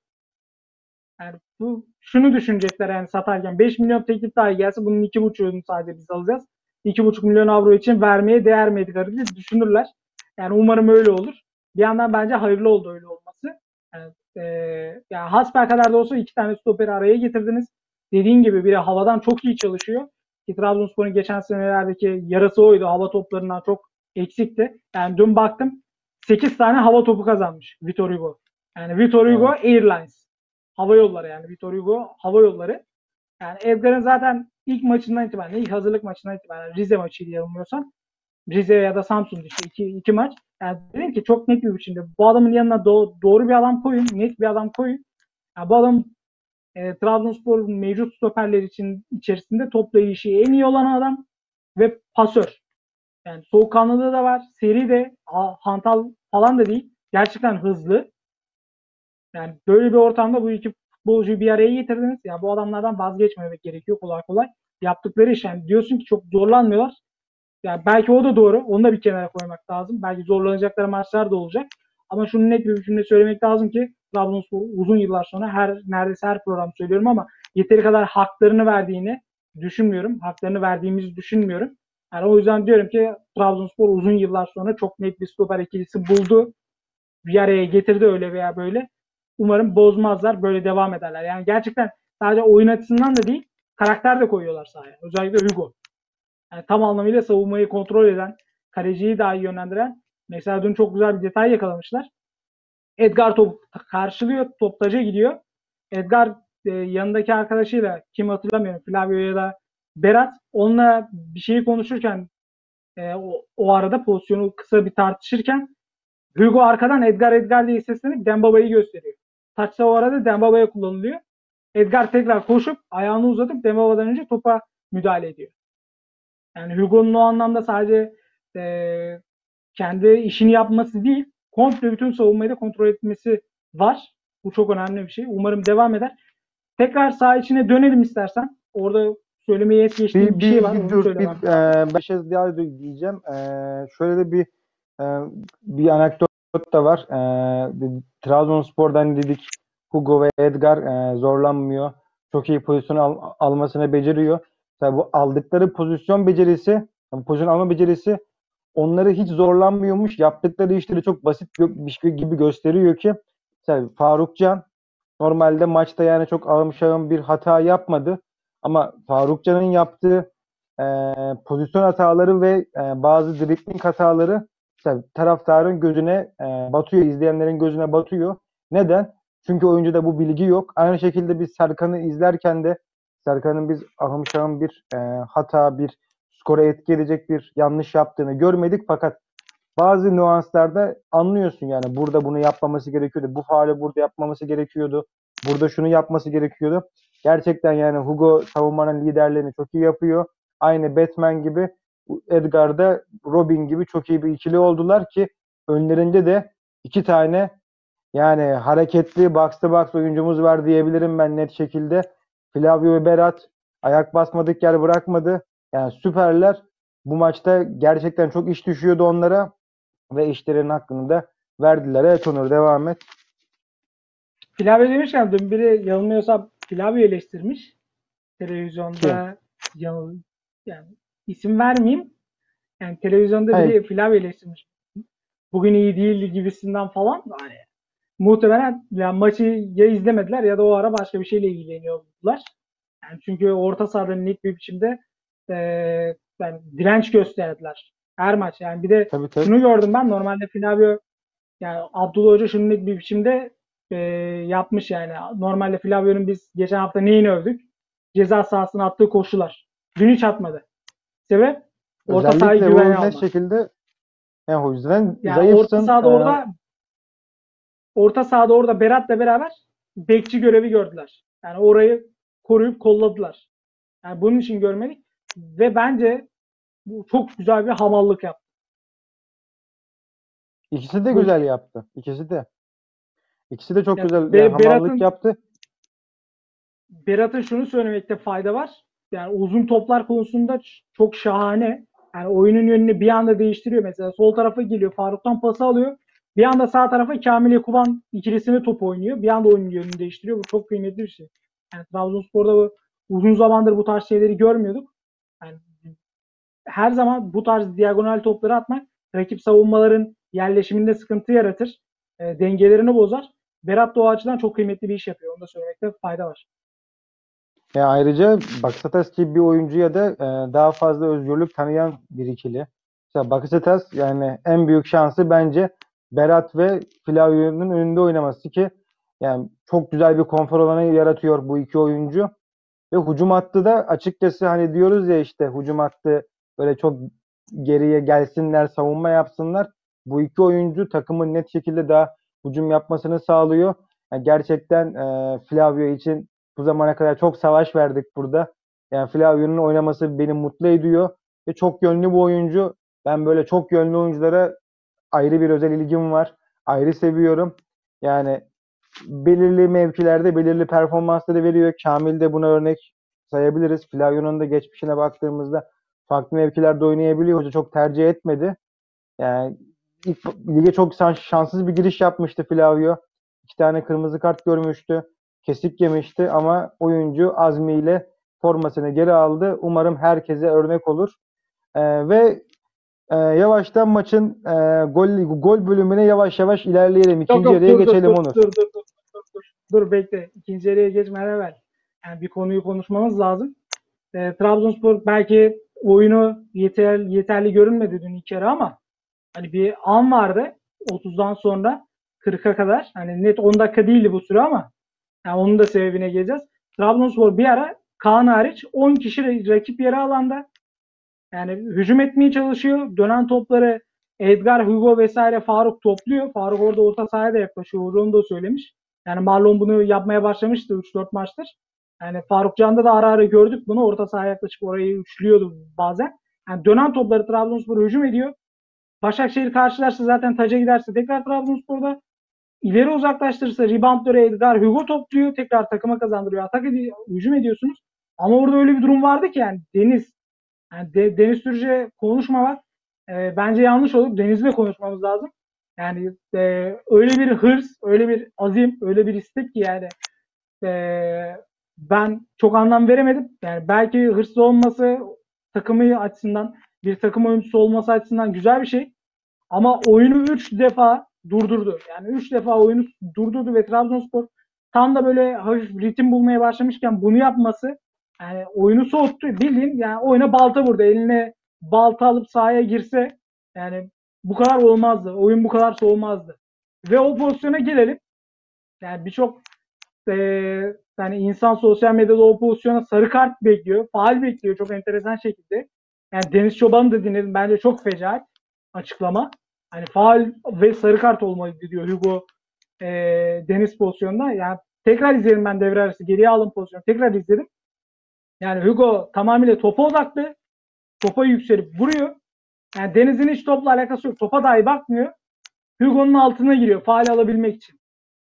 Yani bu şunu düşünecekler yani satarken beş milyon teklif dahi gelse bunun iki buçuğunu sadece biz alacağız. iki buçuk milyon avro için vermeye değer mi diye düşünürler. Yani umarım öyle olur. Bir yandan bence hayırlı oldu öyle olması. Yani, e, yani hasbel kadar da olsa iki tane stoperi araya getirdiniz. Dediğin gibi biri havadan çok iyi çalışıyor. Ki Trabzonspor'un geçen senelerdeki yarası oydu. Hava toplarından çok eksikti. Yani dün baktım sekiz tane hava topu kazanmış Vitor Hugo. Yani Vitor Hugo Evet. Airlines. Hava yolları, yani Vitor Hugo hava yolları. Yani Edgar'ın zaten ilk maçından itibaren, ilk hazırlık maçından itibaren, Rize maçıydı yanılmıyorsam. Rize ya da Samsun'du işte iki, iki maç. Yani dedim ki çok net bir biçimde bu adamın yanına do- doğru bir adam koyun, net bir adam koyun. Yani bu adam e, Trabzonspor'un mevcut stoperler için içerisinde toplayışı en iyi olan adam ve pasör. Yani soğukkanlılığı da var, seri de, hantal falan da değil. Gerçekten hızlı. Yani böyle bir ortamda bu iki futbolcuyu bir araya getirdiniz. Ya bu adamlardan vazgeçmemek gerekiyor kolay kolay. Yaptıkları iş, yani diyorsun ki çok zorlanmıyorlar. Yani belki o da doğru. Onu da bir kenara koymak lazım. Belki zorlanacakları maçlar da olacak. Ama şunu net bir biçimde söylemek lazım ki Trabzonspor uzun yıllar sonra, her neredeyse her program söylüyorum ama yeteri kadar haklarını verdiğini düşünmüyorum. Haklarını verdiğimizi düşünmüyorum. Yani o yüzden diyorum ki Trabzonspor uzun yıllar sonra çok net bir stoper ikilisi buldu. Bir araya getirdi öyle veya böyle. Umarım bozmazlar, böyle devam ederler. Yani gerçekten sadece oyun açısından da değil, karakter de koyuyorlar sahaya. Özellikle Hugo. Yani tam anlamıyla savunmayı kontrol eden, kaleciyi daha iyi yönlendiren. Mesela dün çok güzel bir detay yakalamışlar. Edgar top karşılıyor, top taca gidiyor. Edgar e, yanındaki arkadaşıyla, kim hatırlamıyorum, Flavio ya da Berat, onunla bir şeyi konuşurken e, o, o arada pozisyonu kısa bir tartışırken Hugo arkadan Edgar Edgar diye seslenip Dembaba'yı gösteriyor. Taçsa o arada Dembaba'ya kullanılıyor. Edgar tekrar koşup ayağını uzatıp Dembaba'dan önce topa müdahale ediyor. Yani Hugo'nun o anlamda sadece e, kendi işini yapması değil, komple bütün savunmayı da kontrol etmesi var. Bu çok önemli bir şey. Umarım devam eder. Tekrar saha içine dönelim istersen. Orada söylemeye es geçtiğim Bir, bir şey bir, var. bir Onu dur. Bir, söylemem lazım. e, ben bir şey daha diyeceğim. E, şöyle de bir e, bir anekdot da var. E, bir, Trabzonspor'dan dedik Hugo ve Edgar e, zorlanmıyor. Çok iyi pozisyon al, almasını beceriyor. Tabii bu aldıkları pozisyon becerisi, yani pozisyon alma becerisi onları hiç zorlanmıyormuş. Yaptıkları işleri çok basit bir gibi gösteriyor ki mesela Faruk Can Normalde maçta yani çok ağım şağım bir hata yapmadı. Ama Farukcan'ın yaptığı e, pozisyon hataları ve e, bazı dribling hataları işte taraftarın gözüne e, batıyor, izleyenlerin gözüne batıyor. Neden? Çünkü oyuncuda bu bilgi yok. Aynı şekilde biz Serkan'ı izlerken de Serkan'ın biz ahım şahım bir e, hata, bir skora etki edecek bir yanlış yaptığını görmedik. Fakat bazı nüanslarda anlıyorsun yani burada bunu yapmaması gerekiyordu. Bu faali burada yapmaması gerekiyordu. Burada şunu yapması gerekiyordu. Gerçekten yani Hugo savunmanın liderliğini çok iyi yapıyor. Aynı Batman gibi Edgar da Robin gibi çok iyi bir ikili oldular ki önlerinde de iki tane yani hareketli box to box oyuncumuz var diyebilirim ben net şekilde. Flavio ve Berat ayak basmadık yer bırakmadı. Yani süperler. Bu maçta gerçekten çok iş düşüyordu onlara ve işlerinin hakkını da verdiler. Evet Onur devam et. Flavio demişken dün biri yanılmıyorsam Flavio eleştirmiş. Kim? Televizyonda yanıl yani isim vermeyeyim. Yani televizyonda Hayır, biri Flavio eleştirmiş. Bugün iyi değildi gibisinden falan. Yani muhtemelen yani maçı ya izlemediler ya da o ara başka bir şeyle ilgileniyorlar. Yani çünkü orta sahada net bir biçimde e, yani direnç gösterdiler. Her maç. Yani bir de tabii tabii. şunu gördüm ben. Normalde Flavio yani Abdullah Hoca şunu net bir biçimde e, yapmış yani. Normalde Flavio'nun biz geçen hafta neyini övdük? Ceza sahasına attığı koşular. Dün hiç atmadı. Sebep? Orta sahayı Özellikle güvene bu net almak. şekilde yani o yüzden Yani orta zayıfsın. sahada Ee, orada orta sahada orada Berat'la beraber bekçi görevi gördüler. Yani orayı koruyup kolladılar. Yani bunun için görmedik ve bence bu çok güzel bir hamallık yaptı. ikisi de Bu güzel yaptı. İkisi de. İkisi de çok ya güzel yani Be- hamallık Berat'ın yaptı. Berat'ın şunu söylemekte fayda var. Yani uzun toplar konusunda çok şahane. Yani oyunun yönünü bir anda değiştiriyor. Mesela sol tarafa geliyor. Faruk'tan pası alıyor. Bir anda sağ tarafa Kamil Ekuban ikilisine top oynuyor. Bir anda oyunun yönünü değiştiriyor. Bu çok kıymetli bir şey. Yani Trabzonspor'da bu, uzun zamandır bu tarz şeyleri görmüyorduk. Yani her zaman bu tarz diagonal topları atmak rakip savunmaların yerleşiminde sıkıntı yaratır. E, dengelerini bozar. Berat da o açıdan çok kıymetli bir iş yapıyor. Onu da söylemekte fayda var. Yani ayrıca Bakasetas gibi bir oyuncuya da e, daha fazla özgürlük tanıyan bir ikili. Mesela Bakasetas yani en büyük şansı bence Berat ve Flavio'nun önünde oynaması ki yani çok güzel bir konfor alanı yaratıyor bu iki oyuncu. Ve hücum hattı da açıkçası hani diyoruz ya işte hücum hattı böyle çok geriye gelsinler, savunma yapsınlar. Bu iki oyuncu takımın net şekilde daha hücum yapmasını sağlıyor. Yani gerçekten e, Flavio için bu zamana kadar çok savaş verdik burada. Yani Flavio'nun oynaması beni mutlu ediyor ve çok yönlü bu oyuncu. Ben böyle çok yönlü oyunculara ayrı bir özel ilgim var. Ayrı seviyorum. Yani belirli mevkilerde belirli performansları veriyor. Kamil de buna örnek sayabiliriz. Flavio'nun da geçmişine baktığımızda farklı mevkilerde oynayabiliyor. Hoca çok tercih etmedi. Yani ilk lige çok şanssız bir giriş yapmıştı Flavio. İki tane kırmızı kart görmüştü. Kesik yemişti ama oyuncu azmiyle formasını geri aldı. Umarım herkese örnek olur. Ee, ve e, yavaştan maçın e, gol gol bölümüne yavaş yavaş ilerleyelim. Yok İkinci yok yarıya dur dur geçelim dur Onur. dur dur dur dur dur. Dur bekle. İkinci yarıya geçmeden evvel. Yani bir konuyu konuşmamız lazım. E, Trabzonspor belki oyunu yeter, yeterli görünmedi dün ilk yarı ama hani bir an vardı otuzdan sonra kırka kadar. Hani net on dakika değildi bu süre ama yani onun da sebebine geleceğiz. Trabzonspor bir ara Kaan hariç on kişi rakip yarı alanda. Yani hücum etmeye çalışıyor. Dönen topları Edgar, Hugo vesaire Faruk topluyor. Faruk orada orta sahaya da yaklaşıyor. Onu da söylemiş. Yani Marlon bunu yapmaya başlamıştı üç dört maçtır. Yani Faruk Can'da da ara ara gördük bunu. Orta sahaya yaklaşıp orayı üçlüyordu bazen. Yani dönen topları Trabzonspor hücum ediyor. Başakşehir karşılarsa zaten taca giderse tekrar Trabzonspor'da ileri uzaklaştırırsa reboundları Edgar Hugo topluyor. Tekrar takıma kazandırıyor. Atak ediyor, hücum ediyorsunuz. Ama orada öyle bir durum vardı ki yani Deniz yani De- Deniz Türücü konuşmamak e, bence yanlış olur. Deniz'le konuşmamız lazım. Yani e, öyle bir hırs, öyle bir azim, öyle bir istek ki yani e, ben çok anlam veremedim. Yani belki hırslı olması takımı açısından bir takım oyuncusu olması açısından güzel bir şey. Ama oyunu üç defa durdurdu. Yani üç defa oyunu durdurdu ve Trabzonspor tam da böyle hafif ritim bulmaya başlamışken bunu yapması yani oyunu soğuttu. Bildiğin yani oyuna balta vurdu. Eline balta alıp sahaya girse yani bu kadar olmazdı. Oyun bu kadar soğumazdı. Ve o pozisyona gelelim. Yani birçok eee yani insan sosyal medyada o pozisyona sarı kart bekliyor. Faul bekliyor çok enteresan şekilde. Yani Deniz Çoban'ı da dinledim. Bence çok fecaat açıklama. Hani faul ve sarı kart olmalıydı diyor Hugo eee, Deniz pozisyonunda. Yani tekrar izledim ben devre arası. Geriye aldım pozisyonu. Tekrar izledim. Yani Hugo tamamıyla topa odaklı. Topa yükselip vuruyor. Yani Deniz'in hiç topla alakası yok. Topa dahi bakmıyor. Hugo'nun altına giriyor faal alabilmek için.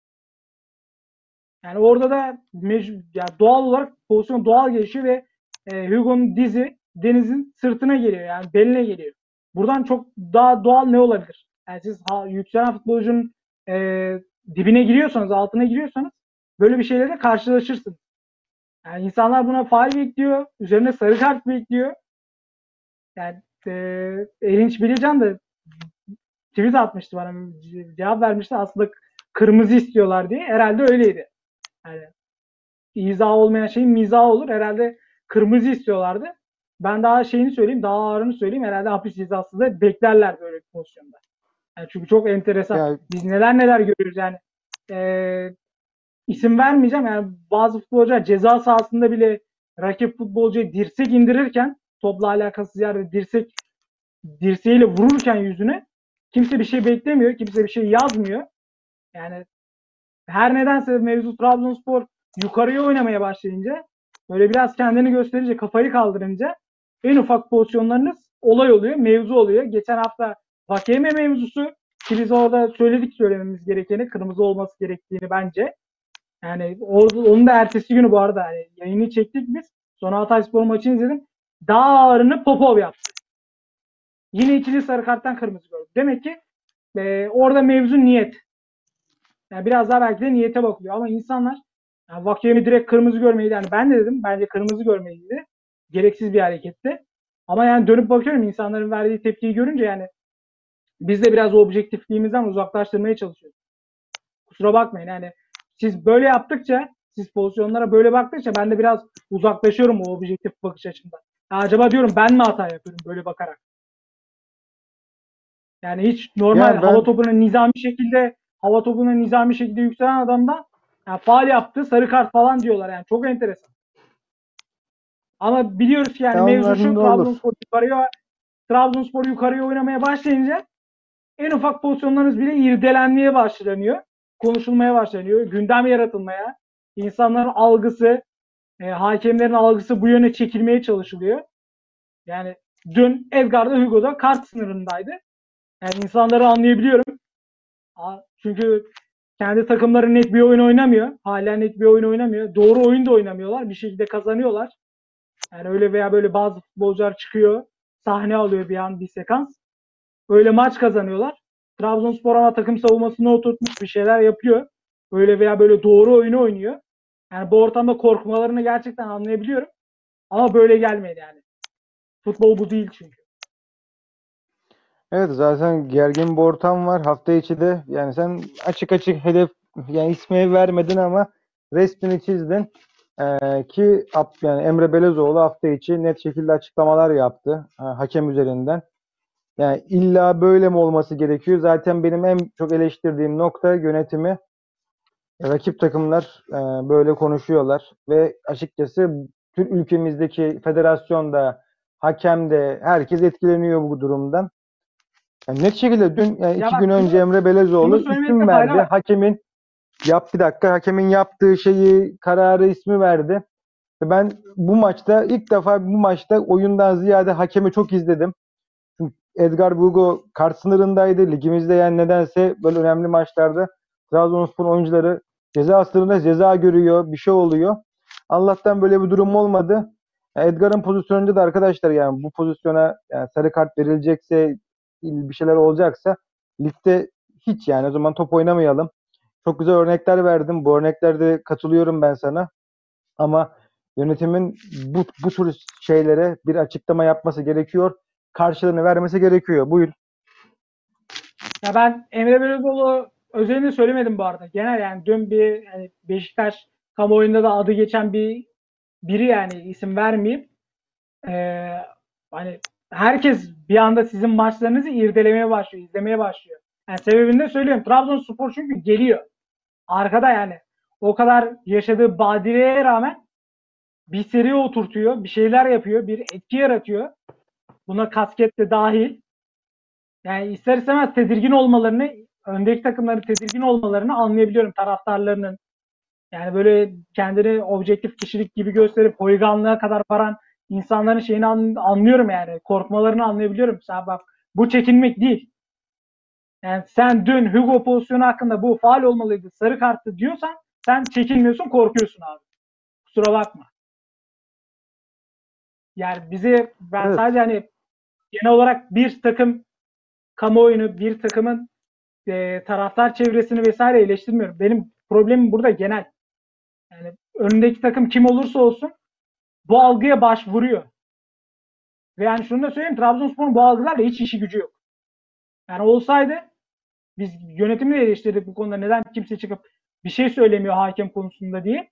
Yani orada da mec- ya doğal olarak pozisyon doğal gelişiyor ve e, Hugo'nun dizi Deniz'in sırtına geliyor. Yani beline geliyor. Buradan çok daha doğal ne olabilir? Yani siz ha, yükselen futbolcunun e, dibine giriyorsanız, altına giriyorsanız böyle bir şeylerle karşılaşırsınız. Yani insanlar buna faul bekliyor. Üzerine sarı kart bekliyor. Yani e, Erinç Bilircan da tweet atmıştı bana. Cevap vermişti. Aslında kırmızı istiyorlar diye. Herhalde öyleydi. Yani izah olmayan şeyin mizahı olur. Herhalde kırmızı istiyorlardı. Ben daha şeyini söyleyeyim, daha ağırını söyleyeyim. Herhalde hapis cezası da beklerler böyle bir pozisyonda. Yani çünkü çok enteresan. Yani Biz neler neler görüyoruz yani. Ee, isim vermeyeceğim. Yani bazı futbolcular ceza sahasında bile rakip futbolcuya dirsek indirirken topla alakasız yerde dirsek dirseğiyle vururken yüzüne kimse bir şey beklemiyor. Kimse bir şey yazmıyor. Yani her nedense mevzu Trabzonspor yukarıya oynamaya başlayınca böyle biraz kendini gösterince kafayı kaldırınca en ufak pozisyonlarınız olay oluyor, mevzu oluyor. Geçen hafta Vakeme mevzusu ki biz orada söyledik söylememiz gerekeni, kırmızı olması gerektiğini bence. Yani orada, onun da ertesi günü bu arada yani yayını çektik biz. Sonra Hatayspor maçını izledim. Daha ağırını Popov yaptı. Yine ikili sarı karttan kırmızı gördü. Demek ki e, orada mevzu niyet. Yani biraz daha belki de niyete bakılıyor. Ama insanlar yani Vakiyemi direkt kırmızı görmeydi. Yani ben de dedim bence kırmızı görmeliydi. Gereksiz bir hareketti. Ama yani dönüp bakıyorum insanların verdiği tepkiyi görünce yani biz de biraz o objektifliğimizden uzaklaştırmaya çalışıyoruz. Kusura bakmayın yani siz böyle yaptıkça siz pozisyonlara böyle baktıkça ben de biraz uzaklaşıyorum o objektif bakış açımdan. Ya acaba diyorum ben mi hata yapıyorum böyle bakarak? Yani hiç normal yani hava ben topuna nizami şekilde hava topuna nizami şekilde yükselen adamdan yani faal yaptı, sarı kart falan diyorlar yani çok enteresan. Ama biliyoruz ki yani ya mevzu onların şu da olur. Trabzonspor yukarıya Trabzonspor yukarıya oynamaya başlayınca en ufak pozisyonlarınız bile irdelenmeye başlanıyor. Konuşulmaya başlanıyor. Gündem yaratılmaya. İnsanların algısı, e, hakemlerin algısı bu yöne çekilmeye çalışılıyor. Yani dün Edgar'da Hugo'da kart sınırındaydı. Yani insanları anlayabiliyorum. Çünkü kendi takımları net bir oyun oynamıyor. Hala net bir oyun oynamıyor. Doğru oyun da oynamıyorlar. Bir şekilde kazanıyorlar. Yani öyle veya böyle bazı futbolcular çıkıyor. Sahne alıyor bir an bir sekans. Öyle maç kazanıyorlar. Trabzonspor ama takım savunmasına oturtmuş bir şeyler yapıyor. Öyle veya böyle doğru oyunu oynuyor. Yani bu ortamda korkmalarını gerçekten anlayabiliyorum. Ama böyle gelmedi yani. Futbol bu değil çünkü. Evet, zaten gergin bir ortam var. Hafta içi de yani sen açık açık hedef yani ismi vermedin ama resmini çizdin. Ee, ki yani Emre Belezoğlu hafta içi net şekilde açıklamalar yaptı ha, hakem üzerinden. Yani illa böyle mi olması gerekiyor? Zaten benim en çok eleştirdiğim nokta yönetimi. Rakip takımlar e, böyle konuşuyorlar ve açıkçası tüm ülkemizdeki federasyonda, hakem de herkes etkileniyor bu durumdan. Yani net şekilde dün yani Ya iki bak gün önce şunu, Emre şunu Belezoğlu söylemekte isim fayda verdi. var. Hakemin yap bir dakika hakemin yaptığı şeyi kararı ismi verdi. Ve ben bu maçta ilk defa bu maçta oyundan ziyade hakemi çok izledim. Çünkü Edgar Hugo kart sınırındaydı. Ligimizde yani nedense böyle önemli maçlarda Trabzonspor oyuncuları ceza sınırında ceza görüyor. Bir şey oluyor. Allah'tan böyle bir durum olmadı. Yani Edgar'ın pozisyonunda da arkadaşlar yani bu pozisyona yani sarı kart verilecekse bir şeyler olacaksa ligde hiç yani o zaman top oynamayalım. Çok güzel örnekler verdim. Bu örneklerde katılıyorum ben sana. Ama yönetimin bu, bu tür şeylere bir açıklama yapması gerekiyor. Karşılığını vermesi gerekiyor. Buyur. Ya ben Emre Belözoğlu özelinde söylemedim bu arada. Genel yani dün bir yani Beşiktaş kamuoyunda da adı geçen bir biri, yani isim vermeyeyim. Ee, Hani herkes bir anda sizin maçlarınızı irdelemeye başlıyor, izlemeye başlıyor. Yani sebebini de söylüyorum. Trabzonspor çünkü geliyor. Arkada yani. O kadar yaşadığı badireye rağmen bir seri oturtuyor, bir şeyler yapıyor, bir etki yaratıyor. Buna kasket de dahil. Yani ister istemez tedirgin olmalarını, öndeki takımların tedirgin olmalarını anlayabiliyorum taraftarlarının. Yani böyle kendini objektif kişilik gibi gösterip holiganlığa kadar varan insanların şeyini anlıyorum yani. Korkmalarını anlayabiliyorum. Sen bak, bu çekinmek değil. Yani sen dün Hugo pozisyonu hakkında bu faul olmalıydı, sarı kartı diyorsan sen çekinmiyorsun, korkuyorsun abi. Kusura bakma. Yani bizi, ben Evet. sadece hani genel olarak bir takım kamuoyunu, bir takımın e, taraftar çevresini vesaire eleştirmiyorum. Benim problemim burada genel. Yani önündeki takım kim olursa olsun bu algıya başvuruyor. Ve yani şunu da söyleyeyim, Trabzonspor'un bu algılarla hiç işi gücü yok. Yani olsaydı, biz yönetimi de eleştirdik bu konuda, neden kimse çıkıp bir şey söylemiyor hakem konusunda diye.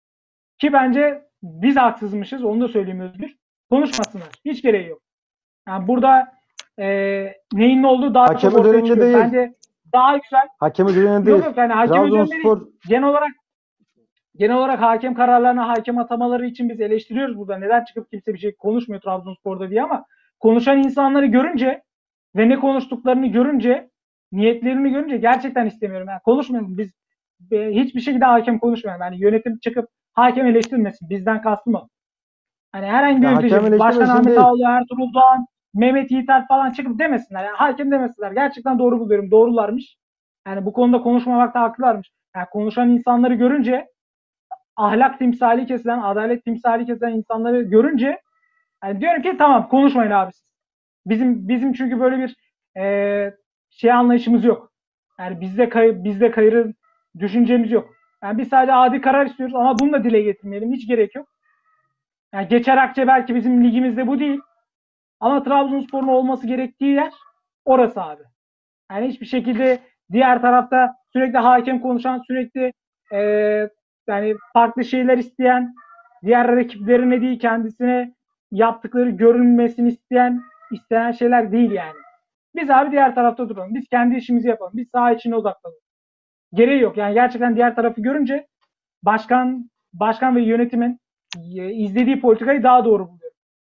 Ki bence biz haksızmışız, onu da söyleyeyim Özgür. Konuşmasınlar. Hiç gereği yok. Yani burada e, neyin ne olduğu daha çok Hakem ortaya üzerinde çıkıyor. değil. Bence daha güzel. Hakem üzerinde Yok değil. yok, yani hakem üzerinde değil. Trabzonspor Genel olarak genel olarak hakem kararlarına, hakem atamaları için biz eleştiriyoruz burada. Neden çıkıp kimse bir şey konuşmuyor Trabzonspor'da diye, ama konuşan insanları görünce ve ne konuştuklarını görünce, niyetlerini görünce gerçekten istemiyorum. Yani konuşmayalım biz, e, hiçbir şekilde hakem konuşmayalım. Yani yönetim çıkıp hakem eleştirmesin. Bizden kastım o. Hani herhangi bir ya hakem yönetici, Başkan eleştirmesin Ahmet değil. Ağaoğlu, Ertuğrul Doğan, Mehmet Yiğiter falan çıkıp demesinler. Yani hakem demesinler. Gerçekten doğru buluyorum. Doğrularmış. Yani bu konuda konuşmamakta haklılarmış. Yani konuşan insanları görünce, ahlak timsali kesilen, adalet timsali kesilen insanları görünce yani diyorum ki tamam, konuşmayın abi siz. Bizim bizim çünkü böyle bir e, şey anlayışımız yok. Yani bizde kay, bizde kayırın düşüncemiz yok. Yani biz sadece adil karar istiyoruz, ama bunu da dile getirmeyelim. Hiç gerek yok. Yani geçer akçe belki bizim ligimizde bu değil. Ama Trabzonspor'un olması gerektiği yer orası abi. Yani hiçbir şekilde diğer tarafta sürekli hakem konuşan, sürekli e, yani farklı şeyler isteyen, diğer rakiplerine değil kendisine yaptıkları görünmesini isteyen isteyen şeyler değil yani. Biz abi diğer tarafta duralım. Biz kendi işimizi yapalım. Biz saha içine odaklanalım. Gereği yok. Yani gerçekten diğer tarafı görünce başkan başkan ve yönetimin e, izlediği politikayı daha doğru buluyor.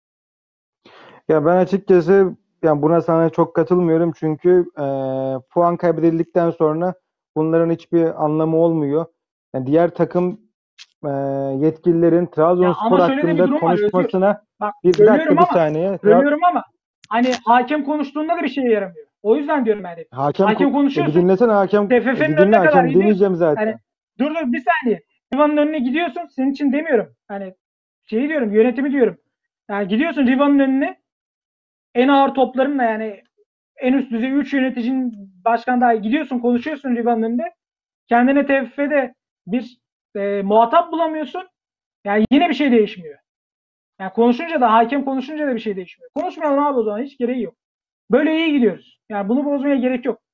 Ya ben açıkçası yani buna sana çok katılmıyorum çünkü eee, puan kaybedildikten sonra bunların hiçbir anlamı olmuyor. Yani diğer takım eee, yetkililerin Ya Trabzonspor ama şöyle de bir hakkında durum var Özgür. konuşmasına Bak, bir, bir bölüyorum dakika bir ama saniye. Tra- bölüyorum ama hani hakem konuştuğunda da bir şeye yaramıyor. O yüzden diyorum yani. hakem Hakem ko- e bir konuşuyorsun. dinlesene hakem e T F F'nin bir dinle önüne kadar hakem gidiyorsun. demeyeceğim Hani zaten. dur dur bir saniye. Rivanın önüne gidiyorsun. Senin için demiyorum. Hani şeyi diyorum, yönetimi diyorum. Yani gidiyorsun Rivanın önüne, en ağır toplarınla, yani en üst düzey üç yöneticinin, başkan dahi, gidiyorsun konuşuyorsun Rivanın önünde. Kendine T F F'de bir e, muhatap bulamıyorsun. Yani yine bir şey değişmiyor. Yani konuşunca da, hakem konuşunca da bir şey değişmiyor. Konuşmayalım abi o zaman, hiç gereği yok. Böyle iyi gidiyoruz. Yani bunu bozmaya gerek yok.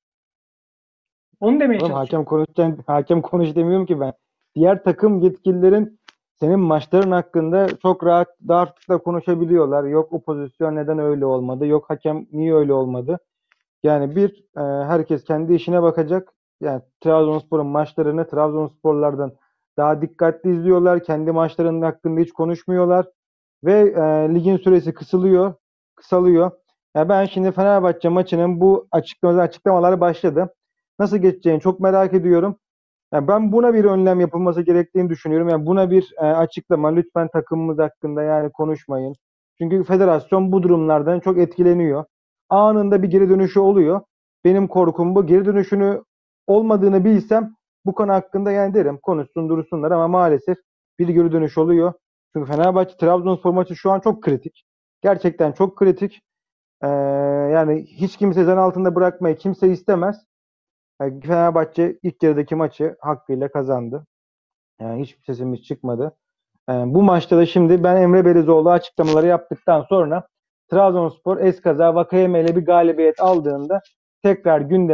Onu demeye Oğlum çalışıyorum. hakem konuşacağım, hakem konuş demiyorum ki ben. Diğer takım yetkililerin senin maçların hakkında çok rahat, rahatlıkla konuşabiliyorlar. Yok o pozisyon neden öyle olmadı, yok hakem niye öyle olmadı. Yani bir e, herkes kendi işine bakacak. Yani Trabzonspor'un maçlarını Trabzonsporlardan daha dikkatli izliyorlar. Kendi maçlarının hakkında hiç konuşmuyorlar ve e, ligin süresi kısılıyor, kısalıyor. Ya ben şimdi Fenerbahçe maçının bu açıklamalar, açıklamalar başladı. Nasıl geçeceğini çok merak ediyorum. Ya ben buna bir önlem yapılması gerektiğini düşünüyorum. Yani buna bir e, açıklama, lütfen takımımız hakkında yani konuşmayın. Çünkü federasyon bu durumlardan çok etkileniyor. Anında bir geri dönüşü oluyor. Benim korkum bu. Geri dönüşünü olmadığını bilsem bu konu hakkında yani derim konuşsun dursunlar ama maalesef bir geri dönüş oluyor. Çünkü Fenerbahçe Trabzonspor maçı şu an çok kritik. Gerçekten çok kritik. Ee, yani hiç kimse zan altında bırakmayı kimse istemez. Yani Fenerbahçe ilk yarıdaki maçı hakkıyla kazandı. Yani hiçbir sesimiz çıkmadı. Yani bu maçta da şimdi ben Emre Belezoğlu açıklamaları yaptıktan sonra Trabzonspor eskaza Vakayeme ile bir galibiyet aldığında tekrar gündeme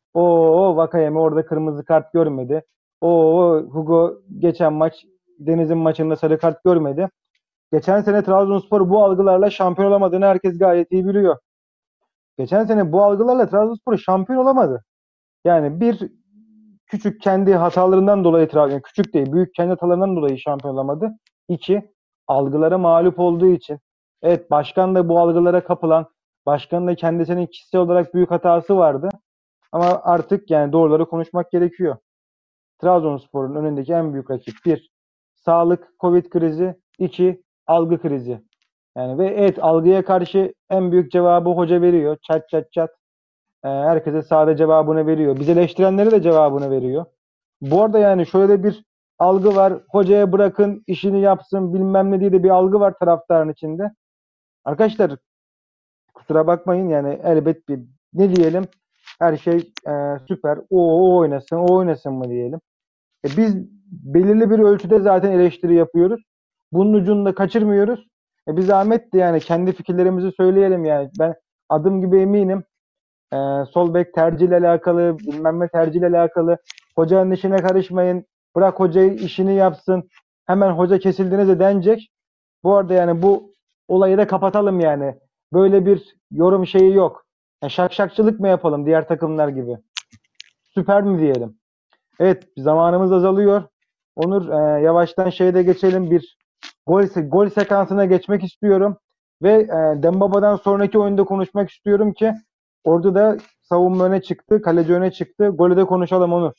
O Vakayeme orada kırmızı kart görmedi. O Hugo geçen maç Deniz'in maçında sarı kart görmedi. Geçen sene Trabzonspor bu algılarla şampiyon olamadığını herkes gayet iyi biliyor. Geçen sene bu algılarla Trabzonspor şampiyon olamadı. Yani bir küçük kendi hatalarından dolayı Trabzon, küçük değil, büyük kendi hatalarından dolayı şampiyon olamadı. İki, algılara mağlup olduğu için. Evet, başkan da bu algılara kapılan, başkanın da kendisinin kişisel olarak büyük hatası vardı. Ama artık yani doğruları konuşmak gerekiyor. Trabzonspor'un önündeki en büyük rakip bir, sağlık, Covid krizi, iki, algı krizi. Yani ve evet, algıya karşı en büyük cevabı hoca veriyor. Çat çat çat. Ee, herkese sade cevabını veriyor. Bizi eleştirenlere de cevabını veriyor. Bu arada yani şöyle bir algı var. Hocaya bırakın, işini yapsın, bilmem ne diye de bir algı var taraftarın içinde. Arkadaşlar kusura bakmayın yani elbet bir ne diyelim, her şey e, süper. O, o oynasın, o oynasın mı diyelim. E, biz belirli bir ölçüde zaten eleştiri yapıyoruz. Bunun ucunu da kaçırmıyoruz. E, bir zahmet de yani kendi fikirlerimizi söyleyelim yani. Ben adım gibi eminim. E, sol bek tercihiyle alakalı, bilmem ne tercihiyle alakalı. Hocanın işine karışmayın. Bırak hocayı işini yapsın. Hemen hoca kesildiğinizde denecek. Bu arada yani bu olayı da kapatalım yani. Böyle bir yorum şeyi yok. Yani şakşakçılık mı yapalım diğer takımlar gibi? Süper mi diyelim? Evet, zamanımız azalıyor. Onur, e, yavaştan şeyde geçelim, bir gol gol sekansına geçmek istiyorum ve e, Dembaba'dan sonraki oyunda konuşmak istiyorum ki orada da savunma öne çıktı, kaleci öne çıktı. Golü de konuşalım Onur.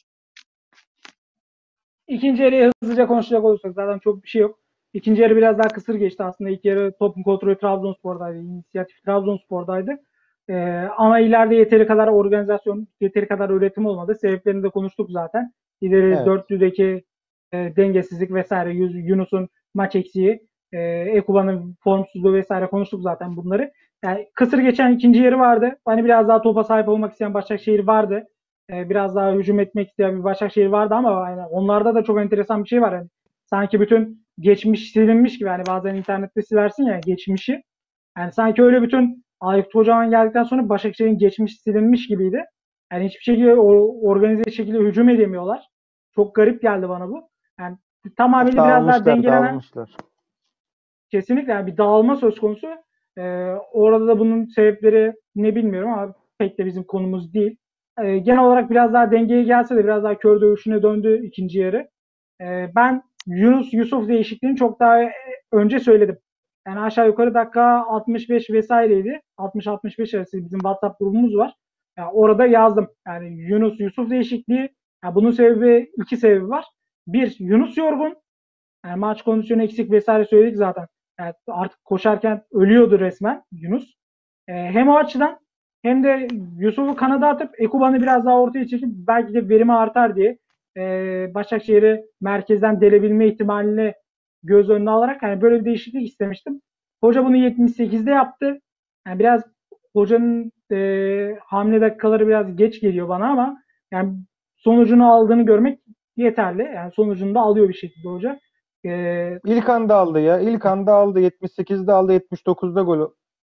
İkinci yarıya hızlıca konuşacak olursak zaten çok bir şey yok. İkinci yarı biraz daha kısır geçti aslında. İlk yarı topun kontrolü Trabzonspor'daydı. İnisiyatif Trabzonspor'daydı. Ee, ama ileride yeteri kadar organizasyon, yeteri kadar üretim olmadı. Sebeplerini de konuştuk zaten. İleri Evet, dörtlüdeki e, dengesizlik vesaire, Yunus'un maç eksiği, e, Ekuba'nın formsuzluğu vesaire konuştuk zaten bunları. Yani kısır geçen ikinci yarı vardı. Hani biraz daha topa sahip olmak isteyen Başakşehir vardı. E, biraz daha hücum etmek isteyen bir Başakşehir vardı ama yani onlarda da çok enteresan bir şey var. Yani sanki bütün geçmiş silinmiş gibi. Yani bazen internette silersin ya geçmişi. Yani sanki öyle bütün Aykut Kocaman geldikten sonra Başakşehir'in geçmişi silinmiş gibiydi. Yani hiçbir şekilde organize şekilde hücum edemiyorlar. Çok garip geldi bana bu. Yani tamamıyla biraz daha dağılmışlar, dengelenen, dağılmışlar. kesinlikle yani bir dağılma söz konusu. Ee, orada da bunun sebepleri ne bilmiyorum ama pek de bizim konumuz değil. Ee, genel olarak biraz daha dengeye gelse de biraz daha kör dövüşüne döndü ikinci yarı. Ee, ben Yunus Yusuf değişikliğini çok daha önce söyledim. Yani aşağı yukarı dakika altmış beş vesaireydi. altmış altmış beş arası bizim WhatsApp grubumuz var. Yani orada yazdım. Yani Yunus Yusuf değişikliği. Yani bunun sebebi iki sebebi var. Bir, Yunus yorgun. Yani maç kondisyonu eksik vesaire söyledik zaten. Yani artık koşarken ölüyordu resmen Yunus. Ee, hem o açıdan hem de Yusuf'u kanada atıp Ekuban'ı biraz daha ortaya çekip belki de verimi artar diye e, Başakşehir'i merkezden delebilme ihtimalini göz önüne alarak yani böyle bir değişiklik istemiştim. Hoca bunu yetmiş sekizde yaptı. Yani biraz hocanın e, hamle dakikaları biraz geç geliyor bana ama yani sonucunu aldığını görmek yeterli. Yani sonucunu da alıyor bir şekilde hoca. E, İlk anda aldı ya. İlk anda aldı. yetmiş sekizde aldı. yetmiş dokuzda golü.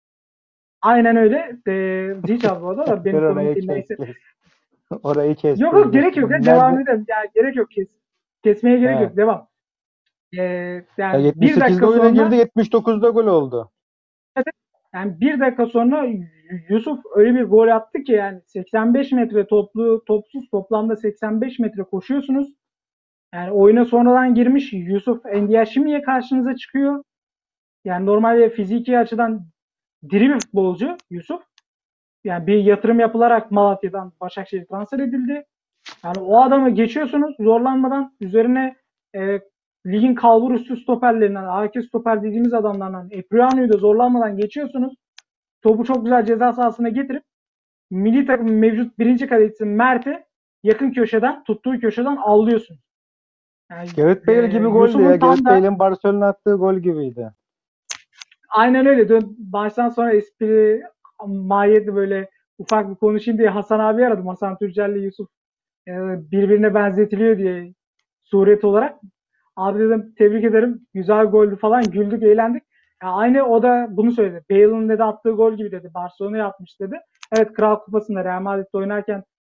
aynen öyle. E, zil çaldı bu arada da benim Dur konum orayı değil kes neyse. kes. Orayı kes Yok dur yok dur. gerek yok ya. Devam Nerede? edelim. Yani gerek yok kes. Kesmeye gerek He. yok. Devam. Ee, Ya yani bir yetmiş sekizde dakika oyuna girdi, sonra yetmiş dokuzda gol oldu. yani bir dakika sonra Yusuf öyle bir gol attı ki yani seksen beş metre toplu topsuz toplamda seksen beş metre koşuyorsunuz. Yani oyuna sonradan girmiş Yusuf Endiaşimiye karşınıza çıkıyor. Yani normalde fiziki açıdan diri bir futbolcu Yusuf. Yani bir yatırım yapılarak Malatya'dan Başakşehir'e transfer edildi. Yani o adamı geçiyorsunuz zorlanmadan üzerine e, ligin kalbur üstü stoperlerinden, A K stoper dediğimiz adamlardan Epriano'yu da zorlanmadan geçiyorsunuz. Topu çok güzel ceza sahasına getirip milli takımın mevcut birinci kalecisi Mert'i yakın köşeden, tuttuğu köşeden avlıyorsunuz. Yani Gareth e, Bale gibi goldü ya. Yusuf'un tam Gareth da Bale'in Barcelona attığı gol gibiydi. aynen öyle. Dön, baştan sonra espri mahiyetli böyle ufak bir konuşayım diye Hasan abi aradım. Hasan Türcel'le Yusuf e, birbirine benzetiliyor diye suret olarak. Abi dedim tebrik ederim. Güzel goldü falan. Güldük, eğlendik. Ya aynı o da bunu söyledi. Bale'ın dedi attığı gol gibi dedi. Barcelona'ya atmış dedi. Evet Kral Kupası'nda Real Madrid'de oynarken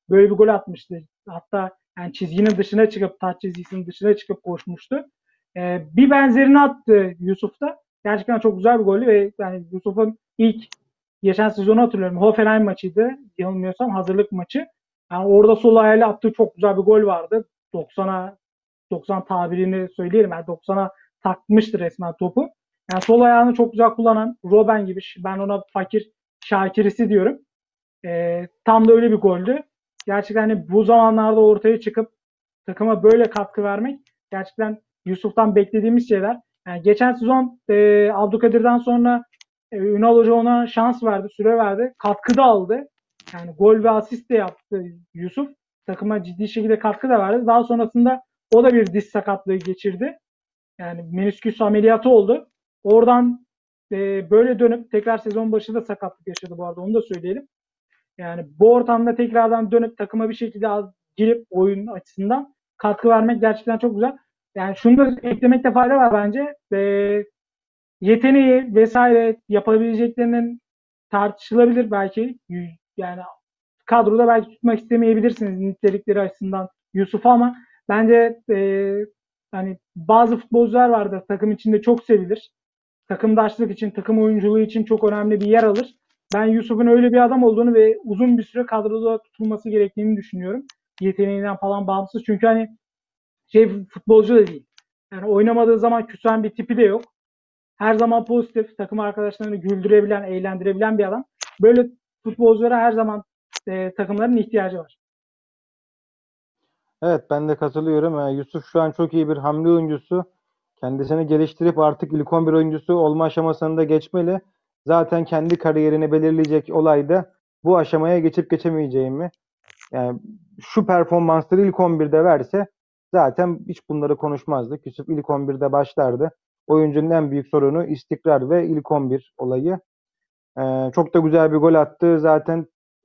böyle bir gol atmıştı. Hatta yani çizginin dışına çıkıp, taç çizgisinin dışına çıkıp koşmuştu. Ee, bir benzerini attı Yusuf da. Gerçekten çok güzel bir goldü ve yani Yusuf'un ilk geçen sezonu hatırlıyorum. Hoffenheim maçıydı. Yanılmıyorsam hazırlık maçı. Yani orada sol ayağıyla attığı çok güzel bir gol vardı. doksana doksan tabirini söyleyelim. Yani doksana takmıştı resmen topu. Yani sol ayağını çok güzel kullanan Robben gibi, ben ona fakir Şakirisi diyorum. Ee, tam da öyle bir goldü. Gerçekten hani bu zamanlarda ortaya çıkıp takıma böyle katkı vermek gerçekten Yusuf'tan beklediğimiz şeyler. Yani geçen sezon e, Abdülkadir'den sonra e, Ünal Hoca ona şans verdi, süre verdi. Katkı da aldı. Yani gol ve asist de yaptı Yusuf. Takıma ciddi şekilde katkı da verdi. Daha sonrasında o da bir diz sakatlığı geçirdi. Yani menisküs ameliyatı oldu. Oradan e, böyle dönüp tekrar sezon başında sakatlık yaşadı bu arada, onu da söyleyelim. Yani bu ortamda tekrardan dönüp takıma bir şekilde girip oyun açısından katkı vermek gerçekten çok güzel. Yani şunu da eklemekte fayda var bence. E, yeteneği vesaire yapabileceklerinin tartışılabilir belki. Yani kadroda belki tutmak istemeyebilirsiniz nitelikleri açısından Yusuf'u, ama bence e, hani bazı futbolcular vardır takım içinde çok sevilir. Takımdaşlık için, takım oyunculuğu için çok önemli bir yer alır. Ben Yusuf'un öyle bir adam olduğunu ve uzun bir süre kadroda tutulması gerektiğini düşünüyorum. Yeteneğinden falan bağımsız. Çünkü hani şey futbolcu da değil. Yani oynamadığı zaman küsen bir tipi de yok. Her zaman pozitif, takım arkadaşlarını güldürebilen, eğlendirebilen bir adam. Böyle futbolculara her zaman e, takımların ihtiyacı var. Evet, ben de katılıyorum. Ee, Yusuf şu an çok iyi bir hamle oyuncusu. Kendisini geliştirip artık ilk on bir oyuncusu olma aşamasını da geçmeli. Zaten kendi kariyerini belirleyecek olay da bu aşamaya geçip geçemeyeceğimi. Yani şu performansları ilk on birde verse zaten hiç bunları konuşmazdık. Yusuf ilk on birde başlardı. Oyuncunun en büyük sorunu istikrar ve ilk on bir olayı. Ee, çok da güzel bir gol attı. Zaten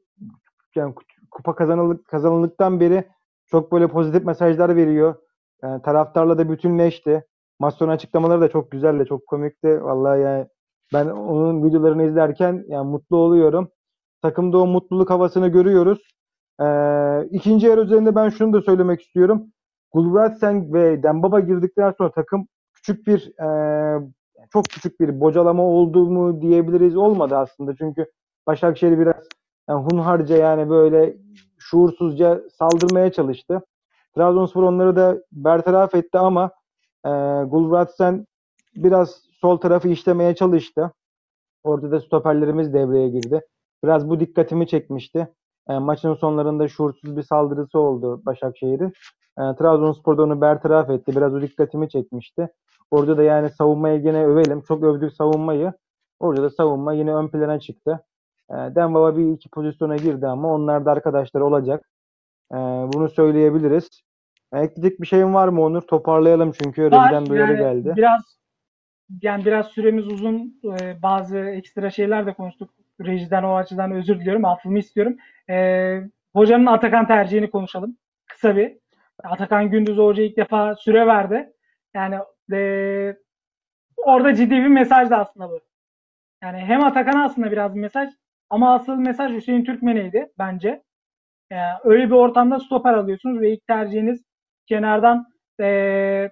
yani kupa kazanıldık, kazanıldıktan beri çok böyle pozitif mesajlar veriyor. Yani taraftarla da bütünleşti. Maç sonu açıklamaları da çok güzeldi, çok komikti. Vallahi yani ben onun videolarını izlerken yani mutlu oluyorum. Takımda o mutluluk havasını görüyoruz. Ee, ikinci yarı üzerinde ben şunu da söylemek istiyorum. Gulbrandsen ve Dembaba girdikten sonra takım küçük bir e, çok küçük bir bocalama oldu mu diyebiliriz, olmadı aslında. Çünkü Başakşehir biraz yani hunharca, yani böyle şuursuzca saldırmaya çalıştı. Trabzonspor onları da bertaraf etti ama e, Gulbrandsen biraz sol tarafı işlemeye çalıştı. Orada da stoperlerimiz devreye girdi. Biraz bu dikkatimi çekmişti. E, maçın sonlarında şuursuz bir saldırısı oldu Başakşehir'in. E, Trabzonspor da onu bertaraf etti. Biraz o dikkatimi çekmişti. Orada da yani savunmayı gene övelim. Çok övdük savunmayı. Orada da savunma yine ön plana çıktı. E, Dembaba bir iki pozisyona girdi ama onlar da arkadaşlar olacak. E, bunu söyleyebiliriz. E, ekleyecek bir şeyin var mı Onur? Toparlayalım çünkü Var rejiden duyarı yani geldi. biraz yani biraz süremiz uzun. Ee, bazı ekstra şeyler de konuştuk. Rejiden o açıdan özür diliyorum. Affımı istiyorum. Ee, hocanın Atakan tercihini konuşalım. Kısa bir. Atakan Gündüz Hoca ilk defa süre verdi. Yani e, orada ciddi bir mesaj da aslında bu. Yani hem Atakan'a aslında biraz bir mesaj, ama asıl mesaj Hüseyin Türkmen'eydi bence. Yani öyle bir ortamda stoper alıyorsunuz ve ilk tercihiniz kenardan e,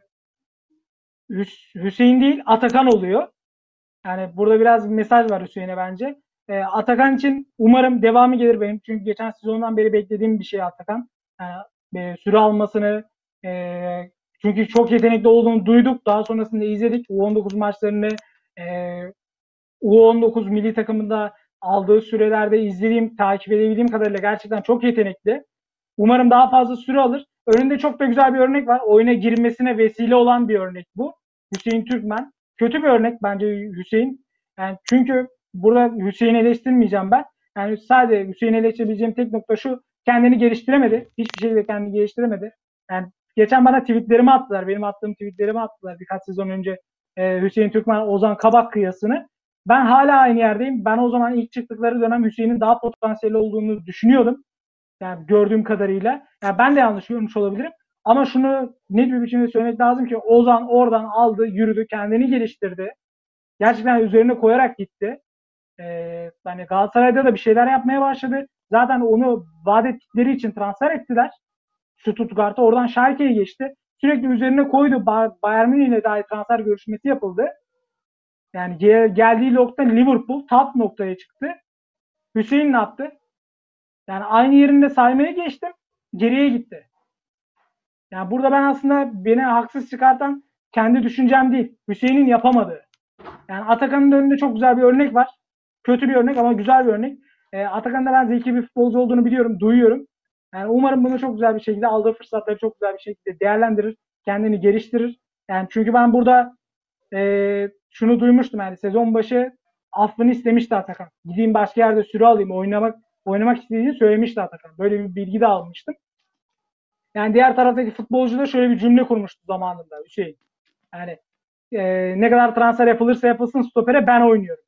Hüseyin değil Atakan oluyor. Yani burada biraz bir mesaj var Hüseyin'e bence. E, Atakan için umarım devamı gelir benim. Çünkü geçen sezondan beri beklediğim bir şey Atakan. Yani, e, süre almasını, e, çünkü çok yetenekli olduğunu duyduk. Daha sonrasında izledik. U on dokuz maçlarını, e, U on dokuz milli takımında aldığı sürelerde izlediğim, takip edebildiğim kadarıyla gerçekten çok yetenekli. Umarım daha fazla süre alır. Önünde çok da güzel bir örnek var. Oyuna girmesine vesile olan bir örnek bu. Hüseyin Türkmen. Kötü bir örnek bence Hüseyin. Yani çünkü burada Hüseyin'i eleştirmeyeceğim ben. Yani sadece Hüseyin'i eleştirebileceğim tek nokta şu: kendini geliştiremedi. Hiçbir şekilde kendini geliştiremedi. Yani geçen bana tweetlerimi attılar. Benim attığım tweetlerimi attılar birkaç sezon önce, e, Hüseyin Türkmen, Ozan Kabak kıyasını. Ben hala aynı yerdeyim. Ben o zaman ilk çıktıkları dönem Hüseyin'in daha potansiyelli olduğunu düşünüyordum. Yani gördüğüm kadarıyla. Yani ben de yanlış görmüş olabilirim. Ama şunu net bir biçimde söylemek lazım ki Ozan oradan aldı, yürüdü, kendini geliştirdi. Gerçekten üzerine koyarak gitti. Ee, hani Galatasaray'da da bir şeyler yapmaya başladı. Zaten onu vaat ettikleri için transfer ettiler. Stuttgart'a, oradan Schalke'ye geçti. Sürekli üzerine koydu. Bayern Münih ile dahi transfer görüşmesi yapıldı. Yani geldiği nokta Liverpool top noktaya çıktı. Hüseyin ne yaptı? Yani aynı yerinde saymaya geçtim. Geriye gitti. Yani burada ben aslında beni haksız çıkartan kendi düşüncem değil. Hüseyin'in yapamadığı. Yani Atakan'ın önünde çok güzel bir örnek var. Kötü bir örnek ama güzel bir örnek. E, Atakan'ın da ben zeki bir futbolcu olduğunu biliyorum, duyuyorum. Yani umarım bunu çok güzel bir şekilde, aldığı fırsatları çok güzel bir şekilde değerlendirir. Kendini geliştirir. Yani çünkü ben burada e, şunu duymuştum, yani sezon başı affını istemişti Atakan. Gideyim başka yerde süre alayım, oynamak oynamak istediğini söylemişti Atakan. Böyle bir bilgi de almıştım. Yani diğer taraftaki futbolcu da şöyle bir cümle kurmuştu zamanında Hüseyin. Yani e, ne kadar transfer yapılırsa yapılsın stopere ben oynuyorum.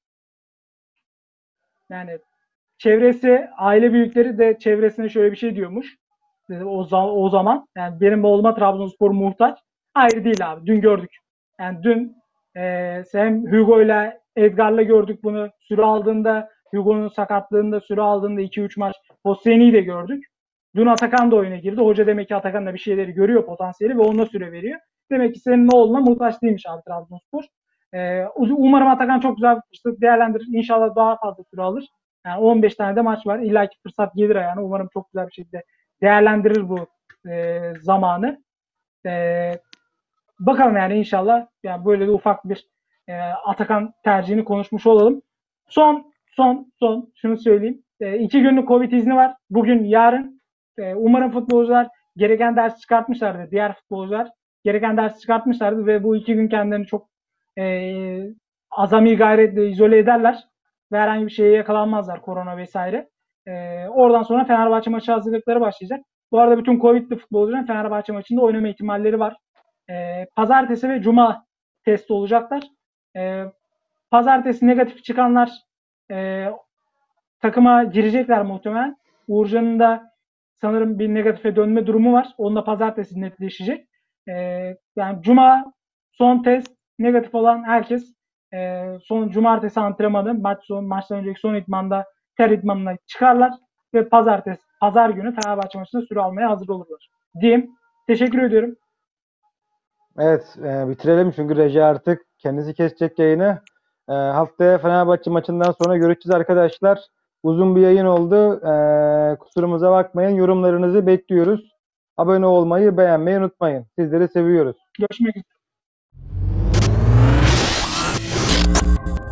Yani çevresi, aile büyükleri de çevresine şöyle bir şey diyormuş. O, o zaman yani benim oğluma Trabzonspor muhtaç. Hayır değil abi. Dün gördük. Yani dün e, hem Hugo ile Edgar'la gördük bunu. Süre aldığında, Hugo'nun sakatlığında süre aldığında iki üç maç Hosseini'yi de gördük. Dün Atakan da oyuna girdi. Hoca demek ki Atakan da bir şeyleri görüyor, potansiyeli, ve onunla süre veriyor. Demek ki senin oğluna muhtaç değilmiş abi Trabzonspor. Ee, umarım Atakan çok güzel bir fırsat değerlendirir. İnşallah daha fazla süre alır. Yani on beş tane de maç var. İlla ki fırsat gelir ayağına. Umarım çok güzel bir şekilde değerlendirir bu e, zamanı. E, bakalım yani inşallah. Yani böyle de ufak bir e, Atakan tercihini konuşmuş olalım. Son son son şunu söyleyeyim. E, iki günlük Covid izni var. Bugün, yarın. E, umarım futbolcular gereken ders çıkartmışlardır. Diğer futbolcular gereken ders çıkartmışlardır ve bu iki gün kendilerini çok e, azami gayretle izole ederler ve herhangi bir şeye yakalanmazlar, korona vesaire. E, oradan sonra Fenerbahçe maçı hazırlıkları başlayacak. Bu arada bütün Covid'li futbolcuların Fenerbahçe maçında oynama ihtimalleri var. E, pazartesi ve cuma test olacaklar. E, pazartesi negatif çıkanlar e, takıma girecekler muhtemelen. Uğurcan'ın da sanırım bir negatife dönme durumu var. Onunla pazartesi netleşecek. E, yani cuma son test negatif olan herkes e, son cumartesi antrenmanı, maç son maçtan önceki son idmanda, ter idmanına çıkarlar ve pazartesi pazar günü Fenerbahçe maçında süre almaya hazır olurlar. Diyeyim. Teşekkür ediyorum. Evet, e, bitirelim çünkü reji artık kendisi kesecek yayını. E, haftaya Fenerbahçe maçından sonra görüşeceğiz arkadaşlar. Uzun bir yayın oldu. E, kusurumuza bakmayın. Yorumlarınızı bekliyoruz. Abone olmayı, beğenmeyi unutmayın. Sizleri seviyoruz. Görüşmek üzere.